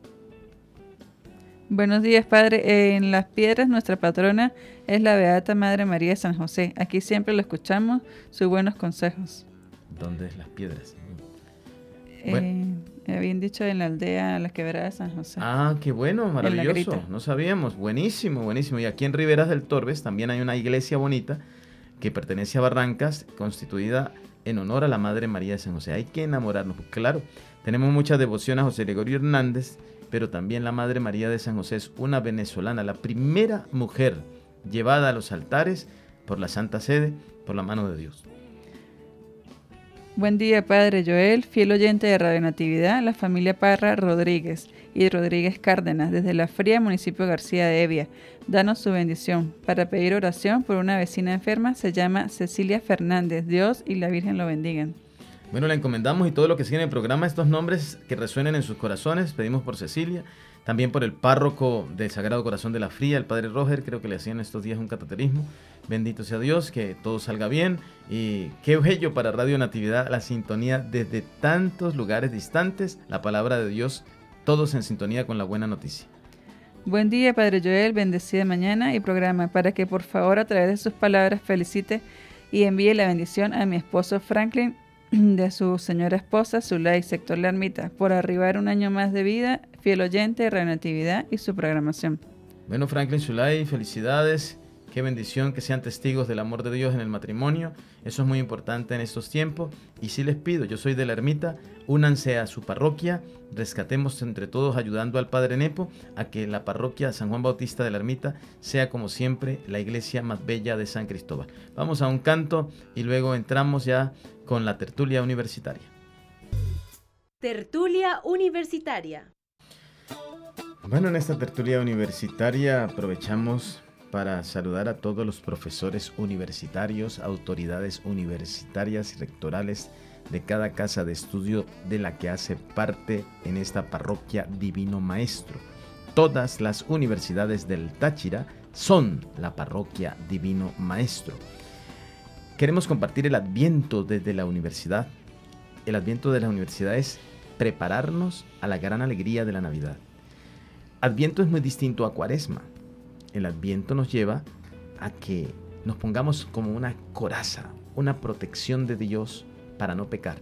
Speaker 3: Buenos días, Padre. En Las Piedras, nuestra patrona es la Beata Madre María de San José. Aquí siempre lo escuchamos, sus buenos consejos.
Speaker 2: ¿Dónde es Las Piedras?
Speaker 3: Eh,
Speaker 2: Bueno.
Speaker 3: Habían dicho en la aldea La Quebrada de San José.
Speaker 2: Ah, qué bueno,
Speaker 3: En la
Speaker 2: maravilloso.
Speaker 3: Grita.
Speaker 2: No sabíamos. Buenísimo, buenísimo. Y aquí en Riberas del Torbes también hay una iglesia bonita que pertenece a Barrancas, constituida en honor a la Madre María de San José. Hay que enamorarnos. Claro, tenemos mucha devoción a José Gregorio Hernández, pero también la Madre María de San José es una venezolana, la primera mujer llevada a los altares por la Santa Sede, por la mano de Dios.
Speaker 3: Buen día, Padre Joel, fiel oyente de Radio Natividad, la familia Parra Rodríguez y Rodríguez Cárdenas, desde La Fría, municipio García de Evia. Danos su bendición. Para pedir oración por una vecina enferma, se llama Cecilia Fernández. Dios y la Virgen lo bendigan.
Speaker 2: Bueno, la encomendamos y todo lo que sigue en el programa, estos nombres que resuenen en sus corazones, pedimos por Cecilia, también por el párroco del Sagrado Corazón de la Fría, el Padre Roger, creo que le hacían estos días un cateterismo. Bendito sea Dios, que todo salga bien y qué bello para Radio Natividad la sintonía desde tantos lugares distantes, la palabra de Dios, todos en sintonía con la buena noticia.
Speaker 3: Buen día, Padre Joel, bendecida mañana y programa, para que por favor a través de sus palabras felicite y envíe la bendición a mi esposo Franklin de su señora esposa, Zulay, sector La Ermita, por arribar un año más de vida, fiel oyente de Radio Natividad y su programación.
Speaker 2: Bueno, Franklin Zulay, felicidades. Qué bendición que sean testigos del amor de Dios en el matrimonio. Eso es muy importante en estos tiempos. Y sí les pido, yo soy de La Ermita, únanse a su parroquia, rescatemos entre todos ayudando al Padre Nepo a que la parroquia San Juan Bautista de La Ermita sea como siempre la iglesia más bella de San Cristóbal. Vamos a un canto y luego entramos ya con la tertulia universitaria.
Speaker 1: Tertulia universitaria.
Speaker 2: Bueno, en esta tertulia universitaria aprovechamos para saludar a todos los profesores universitarios, autoridades universitarias y rectorales de cada casa de estudio de la que hace parte en esta parroquia Divino Maestro. Todas las universidades del Táchira son la parroquia Divino Maestro. Queremos compartir el Adviento desde la universidad. El Adviento de la universidad es prepararnos a la gran alegría de la Navidad. Adviento es muy distinto a Cuaresma. El Adviento nos lleva a que nos pongamos como una coraza, una protección de Dios para no pecar.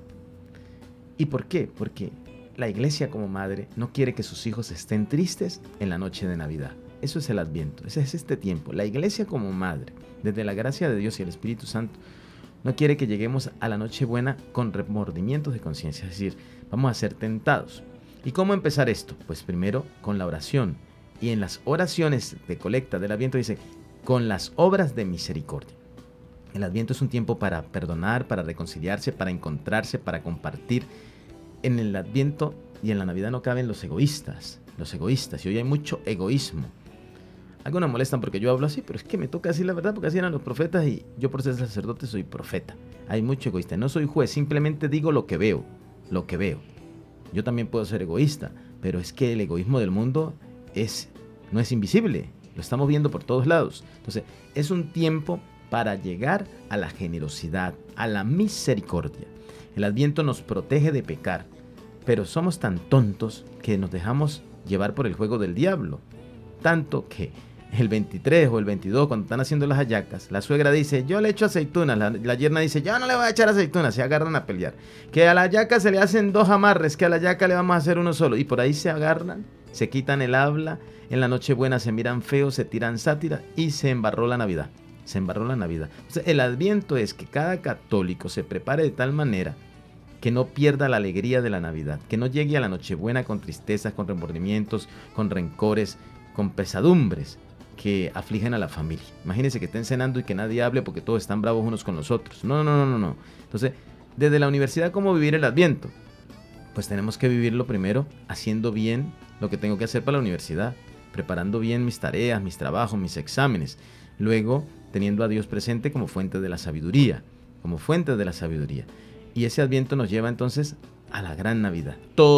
Speaker 2: ¿Y por qué? Porque la iglesia como madre no quiere que sus hijos estén tristes en la noche de Navidad. Eso es el Adviento, ese es este tiempo. La iglesia como madre, desde la gracia de Dios y el Espíritu Santo, no quiere que lleguemos a la Nochebuena con remordimientos de conciencia, es decir, vamos a ser tentados. ¿Y cómo empezar esto? Pues primero con la oración. Y en las oraciones de colecta del Adviento dice, con las obras de misericordia. El Adviento es un tiempo para perdonar, para reconciliarse, para encontrarse, para compartir. En el Adviento y en la Navidad no caben los egoístas, los egoístas. Y hoy hay mucho egoísmo. Algunos molestan porque yo hablo así, pero es que me toca decir la verdad porque así eran los profetas y yo por ser sacerdote soy profeta. Hay mucho egoísta. No soy juez, simplemente digo lo que veo, lo que veo. Yo también puedo ser egoísta, pero es que el egoísmo del mundo es, no es invisible, lo estamos viendo por todos lados. Entonces, es un tiempo para llegar a la generosidad, a la misericordia. El Adviento nos protege de pecar, pero somos tan tontos que nos dejamos llevar por el juego del diablo. Tanto que el veintitrés o el veintidós, cuando están haciendo las hallacas, la suegra dice, yo le echo aceitunas, la, la yerna dice, yo no le voy a echar aceitunas, se agarran a pelear. Que a la hallaca se le hacen dos amarres, que a la hallaca le vamos a hacer uno solo. Y por ahí se agarran, se quitan el habla, en la Nochebuena se miran feos, se tiran sátira y se embarró la Navidad. Se embarró la Navidad. Entonces, el Adviento es que cada católico se prepare de tal manera que no pierda la alegría de la Navidad, que no llegue a la Nochebuena con tristezas, con remordimientos, con rencores, con pesadumbres que afligen a la familia. Imagínense que estén cenando y que nadie hable porque todos están bravos unos con los otros. No, no, no, no, no. Entonces, desde la universidad, ¿cómo vivir el Adviento? Pues tenemos que vivirlo primero haciendo bien lo que tengo que hacer para la universidad, preparando bien mis tareas, mis trabajos, mis exámenes. Luego, teniendo a Dios presente como fuente de la sabiduría, como fuente de la sabiduría. Y ese Adviento nos lleva entonces a la gran Navidad.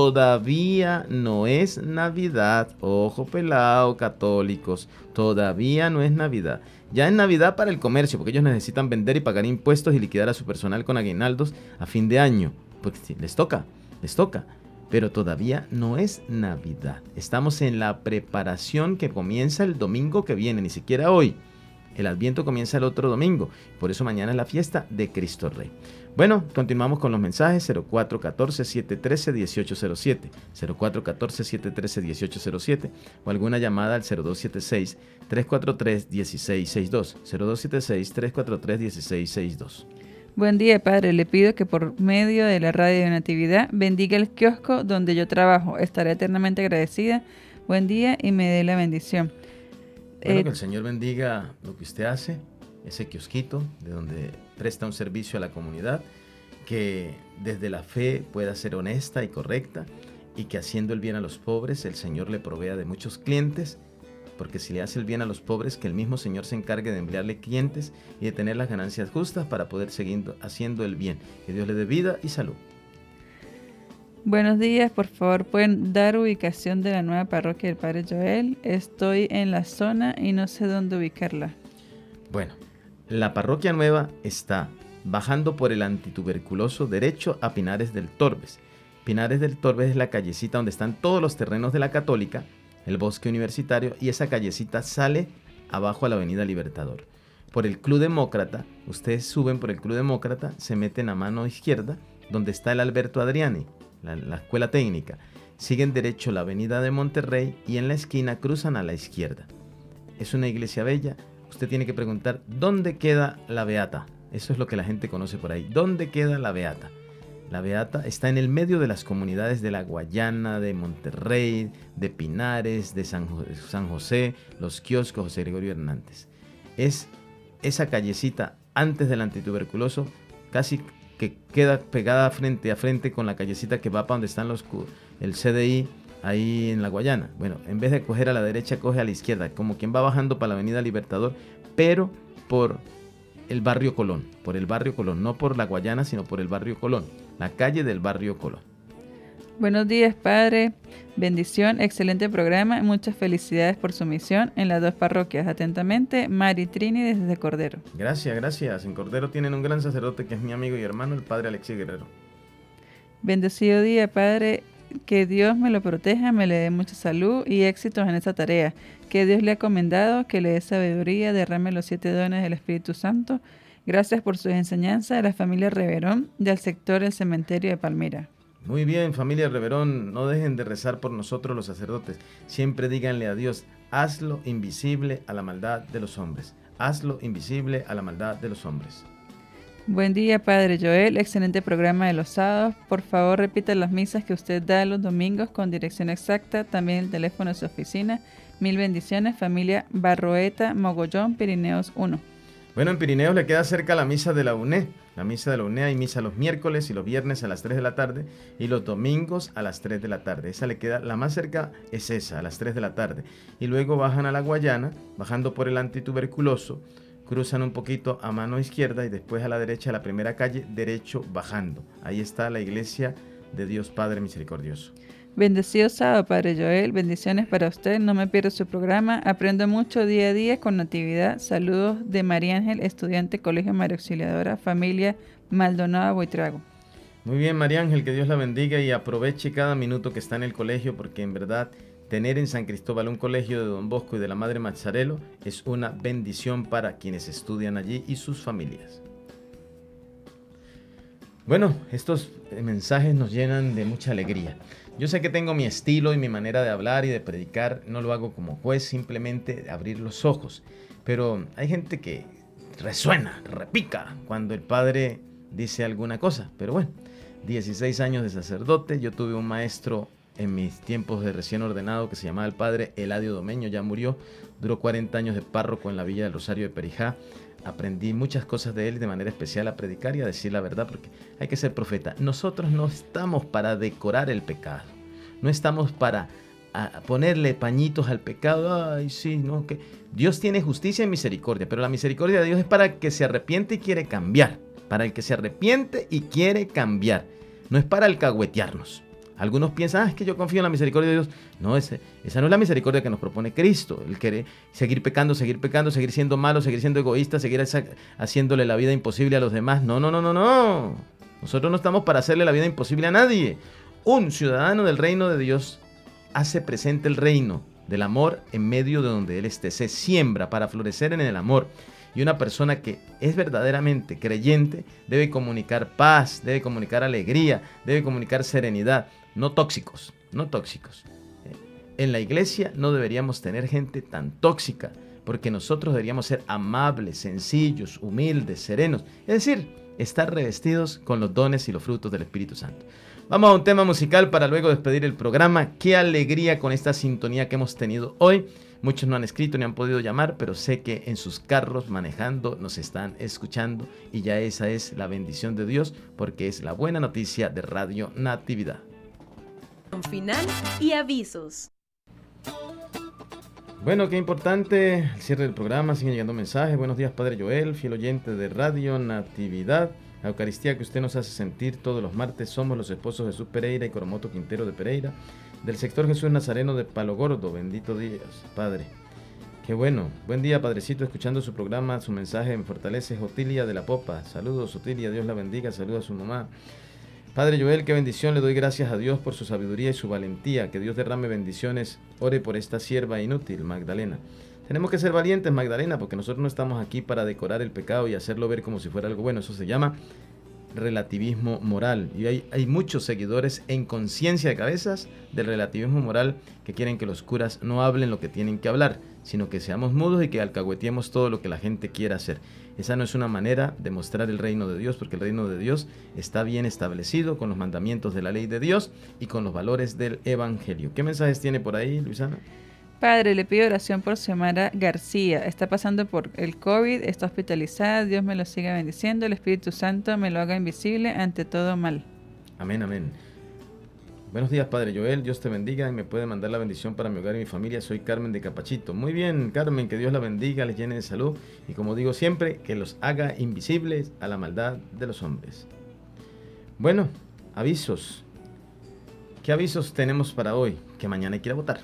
Speaker 2: Todavía no es Navidad, ojo pelado, católicos, todavía no es Navidad. Ya es Navidad para el comercio, porque ellos necesitan vender y pagar impuestos y liquidar a su personal con aguinaldos a fin de año, porque sí, les toca, les toca. Pero todavía no es Navidad. Estamos en la preparación que comienza el domingo que viene, ni siquiera hoy. El Adviento comienza el otro domingo, por eso mañana es la fiesta de Cristo Rey. Bueno, continuamos con los mensajes. Cero cuatro uno cuatro, siete uno tres, uno ocho cero siete, cero cuatro uno cuatro, siete uno tres, uno ocho cero siete o alguna llamada al cero dos siete seis, tres cuatro tres, uno seis seis dos, cero dos siete seis, tres cuatro tres, uno seis seis dos.
Speaker 3: Buen día, Padre. Le pido que por medio de la radio de Natividad bendiga el kiosco donde yo trabajo. Estaré eternamente agradecida. Buen día y me dé la bendición.
Speaker 2: Bueno,
Speaker 3: Eh,
Speaker 2: que el Señor bendiga lo que usted hace, ese kiosquito de donde presta un servicio a la comunidad, que desde la fe pueda ser honesta y correcta y que haciendo el bien a los pobres el Señor le provea de muchos clientes, porque si le hace el bien a los pobres, que el mismo Señor se encargue de enviarle clientes y de tener las ganancias justas para poder seguir haciendo el bien. Que Dios le dé vida y salud.
Speaker 3: Buenos días, por favor, ¿pueden dar ubicación de la nueva parroquia del Padre Joel? Estoy en la zona y no sé dónde ubicarla.
Speaker 2: Bueno, la parroquia nueva está bajando por el antituberculoso derecho a Pinares del Torbes. Pinares del Torbes es la callecita donde están todos los terrenos de la Católica, el bosque universitario, y esa callecita sale abajo a la avenida Libertador. Por el Club Demócrata, ustedes suben por el Club Demócrata, se meten a mano izquierda donde está el Alberto Adriani, la, la escuela técnica. Siguen derecho la avenida de Monterrey y en la esquina cruzan a la izquierda. Es una iglesia bella. Usted tiene que preguntar, ¿dónde queda la Beata? Eso es lo que la gente conoce por ahí. ¿Dónde queda la Beata? La Beata está en el medio de las comunidades de La Guayana, de Monterrey, de Pinares, de San, Jo- San José, los kioscos José Gregorio Hernández. Es esa callecita antes del antituberculoso, casi que queda pegada frente a frente con la callecita que va para donde están los cu- el C D I, ahí en La Guayana. Bueno, en vez de coger a la derecha, coge a la izquierda, como quien va bajando para la avenida Libertador, pero por el barrio Colón, por el barrio Colón, no por La Guayana, sino por el barrio Colón, la calle del barrio Colón.
Speaker 3: Buenos días, Padre. Bendición, excelente programa. Muchas felicidades por su misión en las dos parroquias. Atentamente, Mari Trini desde Cordero.
Speaker 2: Gracias, gracias. En Cordero tienen un gran sacerdote que es mi amigo y hermano, el padre Alexis Guerrero.
Speaker 3: Bendecido día, Padre. Que Dios me lo proteja, me le dé mucha salud y éxitos en esta tarea. Que Dios le ha encomendado, que le dé sabiduría, derrame los siete dones del Espíritu Santo. Gracias por sus enseñanzas a la familia Reverón del sector El Cementerio de Palmira.
Speaker 2: Muy bien, familia Reverón, no dejen de rezar por nosotros los sacerdotes. Siempre díganle a Dios, hazlo invisible a la maldad de los hombres. Hazlo invisible a la maldad de los hombres.
Speaker 3: Buen día, Padre Joel. Excelente programa de los sábados. Por favor, repita las misas que usted da los domingos con dirección exacta. También el teléfono de su oficina. Mil bendiciones, familia Barroeta, Mogollón, Pirineos uno.
Speaker 2: Bueno, en Pirineos le queda cerca la misa de la U N E. La misa de la U N E hay misa los miércoles y los viernes a las tres de la tarde y los domingos a las tres de la tarde. Esa le queda, la más cerca es esa, a las tres de la tarde. Y luego bajan a La Guayana, bajando por el antituberculoso, cruzan un poquito a mano izquierda y después a la derecha a la primera calle, derecho bajando. Ahí está la iglesia de Dios Padre Misericordioso.
Speaker 3: Bendecido sábado, Padre Joel. Bendiciones para usted. No me pierdo su programa. Aprendo mucho día a día con Natividad. Saludos de María Ángel, estudiante Colegio María Auxiliadora, familia Maldonado, Buitrago.
Speaker 2: Muy bien, María Ángel, que Dios la bendiga y aproveche cada minuto que está en el colegio, porque en verdad tener en San Cristóbal un colegio de Don Bosco y de la Madre Mazzarello es una bendición para quienes estudian allí y sus familias. Bueno, estos mensajes nos llenan de mucha alegría. Yo sé que tengo mi estilo y mi manera de hablar y de predicar, no lo hago como juez, simplemente abrir los ojos. Pero hay gente que resuena, repica cuando el padre dice alguna cosa. Pero bueno, dieciséis años de sacerdote, yo tuve un maestro en mis tiempos de recién ordenado que se llamaba el padre Eladio Domeño, ya murió, duró cuarenta años de párroco en la Villa del Rosario de Perijá. Aprendí muchas cosas de él, de manera especial a predicar y a decir la verdad, porque hay que ser profeta. Nosotros no estamos para decorar el pecado, no estamos para a, ponerle pañitos al pecado. Ay, sí, no, que Dios tiene justicia y misericordia, pero la misericordia de Dios es para el que se arrepiente y quiere cambiar, para el que se arrepiente y quiere cambiar, no es para alcahuetearnos. Algunos piensan, ah, es que yo confío en la misericordia de Dios. No, ese, esa no es la misericordia que nos propone Cristo. Él quiere seguir pecando, seguir pecando, seguir siendo malo, seguir siendo egoísta, seguir esa, haciéndole la vida imposible a los demás. No, no, no, no, no. Nosotros no estamos para hacerle la vida imposible a nadie. Un ciudadano del reino de Dios hace presente el reino del amor en medio de donde él esté. Se siembra para florecer en el amor. Y una persona que es verdaderamente creyente debe comunicar paz, debe comunicar alegría, debe comunicar serenidad. No tóxicos, no tóxicos. En la iglesia no deberíamos tener gente tan tóxica, porque nosotros deberíamos ser amables, sencillos, humildes, serenos. Es decir, estar revestidos con los dones y los frutos del Espíritu Santo. Vamos a un tema musical para luego despedir el programa. Qué alegría con esta sintonía que hemos tenido hoy. Muchos no han escrito ni han podido llamar, pero sé que en sus carros manejando nos están escuchando y ya esa es la bendición de Dios, porque es la buena noticia de Radio Natividad.
Speaker 1: Final y avisos.
Speaker 2: Bueno, qué importante el cierre del programa, siguen llegando mensajes. Buenos días, Padre Joel, fiel oyente de Radio Natividad. La Eucaristía que usted nos hace sentir todos los martes, somos los esposos Jesús Pereira y Coromoto Quintero de Pereira, del sector Jesús Nazareno de Palo Gordo. Bendito Dios, Padre. Qué bueno. Buen día, Padrecito, escuchando su programa, su mensaje me fortalece. Otilia de la Popa. Saludos, Otilia, Dios la bendiga. Saludos a su mamá. Padre Joel, qué bendición, le doy gracias a Dios por su sabiduría y su valentía, que Dios derrame bendiciones, ore por esta sierva inútil, Magdalena. Tenemos que ser valientes, Magdalena, porque nosotros no estamos aquí para decorar el pecado y hacerlo ver como si fuera algo bueno, eso se llama relativismo moral. Y hay, hay muchos seguidores en conciencia de cabezas del relativismo moral que quieren que los curas no hablen lo que tienen que hablar, sino que seamos mudos y que alcahueteemos todo lo que la gente quiera hacer. Esa no es una manera de mostrar el reino de Dios, porque el reino de Dios está bien establecido con los mandamientos de la ley de Dios y con los valores del evangelio. ¿Qué mensajes tiene por ahí, Luisana?
Speaker 3: Padre, le pido oración por Xiomara García. Está pasando por el COVID, está hospitalizada. Dios me lo siga bendiciendo. El Espíritu Santo me lo haga invisible ante todo mal.
Speaker 2: Amén, amén. Buenos días, Padre Joel. Dios te bendiga y me puede mandar la bendición para mi hogar y mi familia. Soy Carmen de Capachito. Muy bien, Carmen, que Dios la bendiga, les llene de salud y, como digo siempre, que los haga invisibles a la maldad de los hombres. Bueno, avisos. ¿Qué avisos tenemos para hoy? Que mañana hay que ir a votar.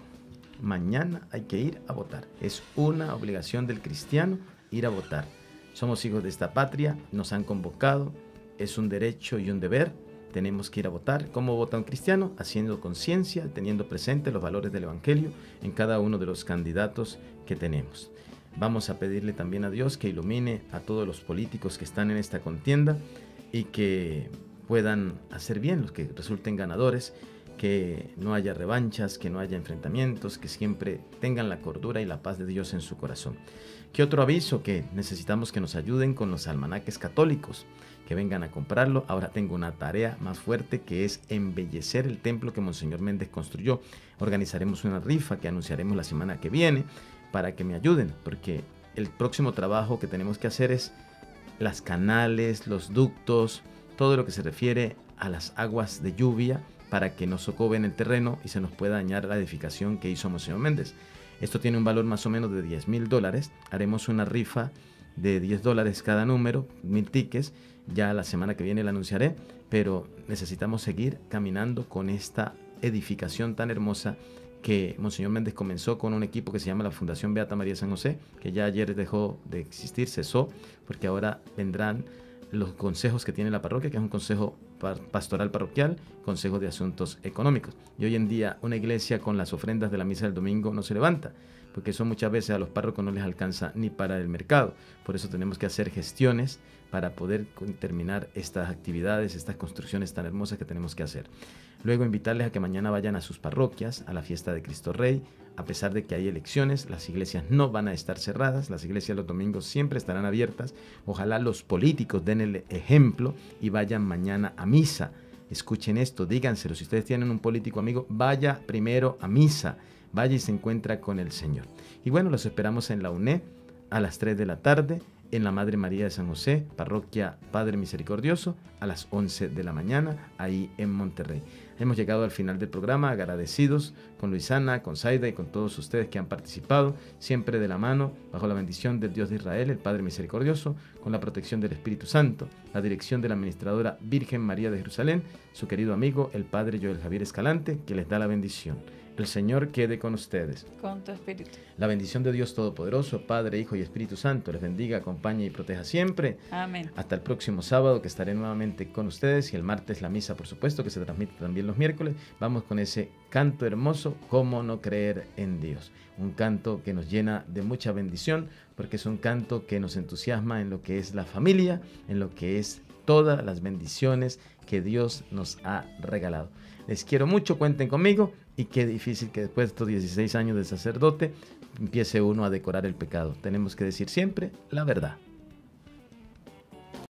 Speaker 2: Mañana hay que ir a votar. Es una obligación del cristiano ir a votar. Somos hijos de esta patria, nos han convocado, es un derecho y un deber. Tenemos que ir a votar. ¿Cómo vota un cristiano? Haciendo conciencia, teniendo presente los valores del evangelio en cada uno de los candidatos que tenemos. Vamos a pedirle también a Dios que ilumine a todos los políticos que están en esta contienda y que puedan hacer bien, los que resulten ganadores, que no haya revanchas, que no haya enfrentamientos, que siempre tengan la cordura y la paz de Dios en su corazón. ¿Qué otro aviso? Que necesitamos que nos ayuden con los almanaques católicos, que vengan a comprarlo. Ahora tengo una tarea más fuerte, que es embellecer el templo que Monseñor Méndez construyó. Organizaremos una rifa que anunciaremos la semana que viene para que me ayuden, porque el próximo trabajo que tenemos que hacer es las canales, los ductos, todo lo que se refiere a las aguas de lluvia, para que no socoven el terreno y se nos pueda dañar la edificación que hizo Monseñor Méndez. Esto tiene un valor más o menos de diez mil dólares. Haremos una rifa de diez dólares cada número, mil tickets. Ya la semana que viene la anunciaré, pero necesitamos seguir caminando con esta edificación tan hermosa que Monseñor Méndez comenzó con un equipo que se llama la Fundación Beata María San José, que ya ayer dejó de existir, cesó, porque ahora vendrán los consejos que tiene la parroquia, que es un consejo pastoral parroquial, consejo de asuntos económicos. Y hoy en día una iglesia con las ofrendas de la misa del domingo no se levanta, porque eso muchas veces a los párrocos no les alcanza ni para el mercado. Por eso tenemos que hacer gestiones para poder terminar estas actividades, estas construcciones tan hermosas que tenemos que hacer. Luego invitarles a que mañana vayan a sus parroquias, a la fiesta de Cristo Rey. A pesar de que hay elecciones, las iglesias no van a estar cerradas, las iglesias los domingos siempre estarán abiertas. Ojalá los políticos den el ejemplo y vayan mañana a misa. Escuchen esto, díganselo, si ustedes tienen un político amigo, vaya primero a misa, vaya y se encuentra con el Señor. Y bueno, los esperamos en la U N E a las tres de la tarde, en la Madre María de San José, parroquia Padre Misericordioso, a las once de la mañana, ahí en Monterrey. Hemos llegado al final del programa, agradecidos con Luisana, con Zaida y con todos ustedes que han participado, siempre de la mano, bajo la bendición del Dios de Israel, el Padre Misericordioso, con la protección del Espíritu Santo, la dirección de la administradora Virgen María de Jerusalén, su querido amigo, el Padre Joel Javier Escalante, que les da la bendición. El Señor quede con ustedes.
Speaker 3: Con tu espíritu.
Speaker 2: La bendición de Dios Todopoderoso, Padre, Hijo y Espíritu Santo, les bendiga, acompañe y proteja siempre.
Speaker 3: Amén.
Speaker 2: Hasta el próximo sábado, que estaré nuevamente con ustedes, y el martes la misa, por supuesto, que se transmite también los miércoles. Vamos con ese canto hermoso, ¿Cómo no creer en Dios? Un canto que nos llena de mucha bendición, porque es un canto que nos entusiasma en lo que es la familia, en lo que es todas las bendiciones que Dios nos ha regalado. Les quiero mucho, cuenten conmigo, y qué difícil que después de estos dieciséis años de sacerdote empiece uno a decorar el pecado. Tenemos que decir siempre la verdad.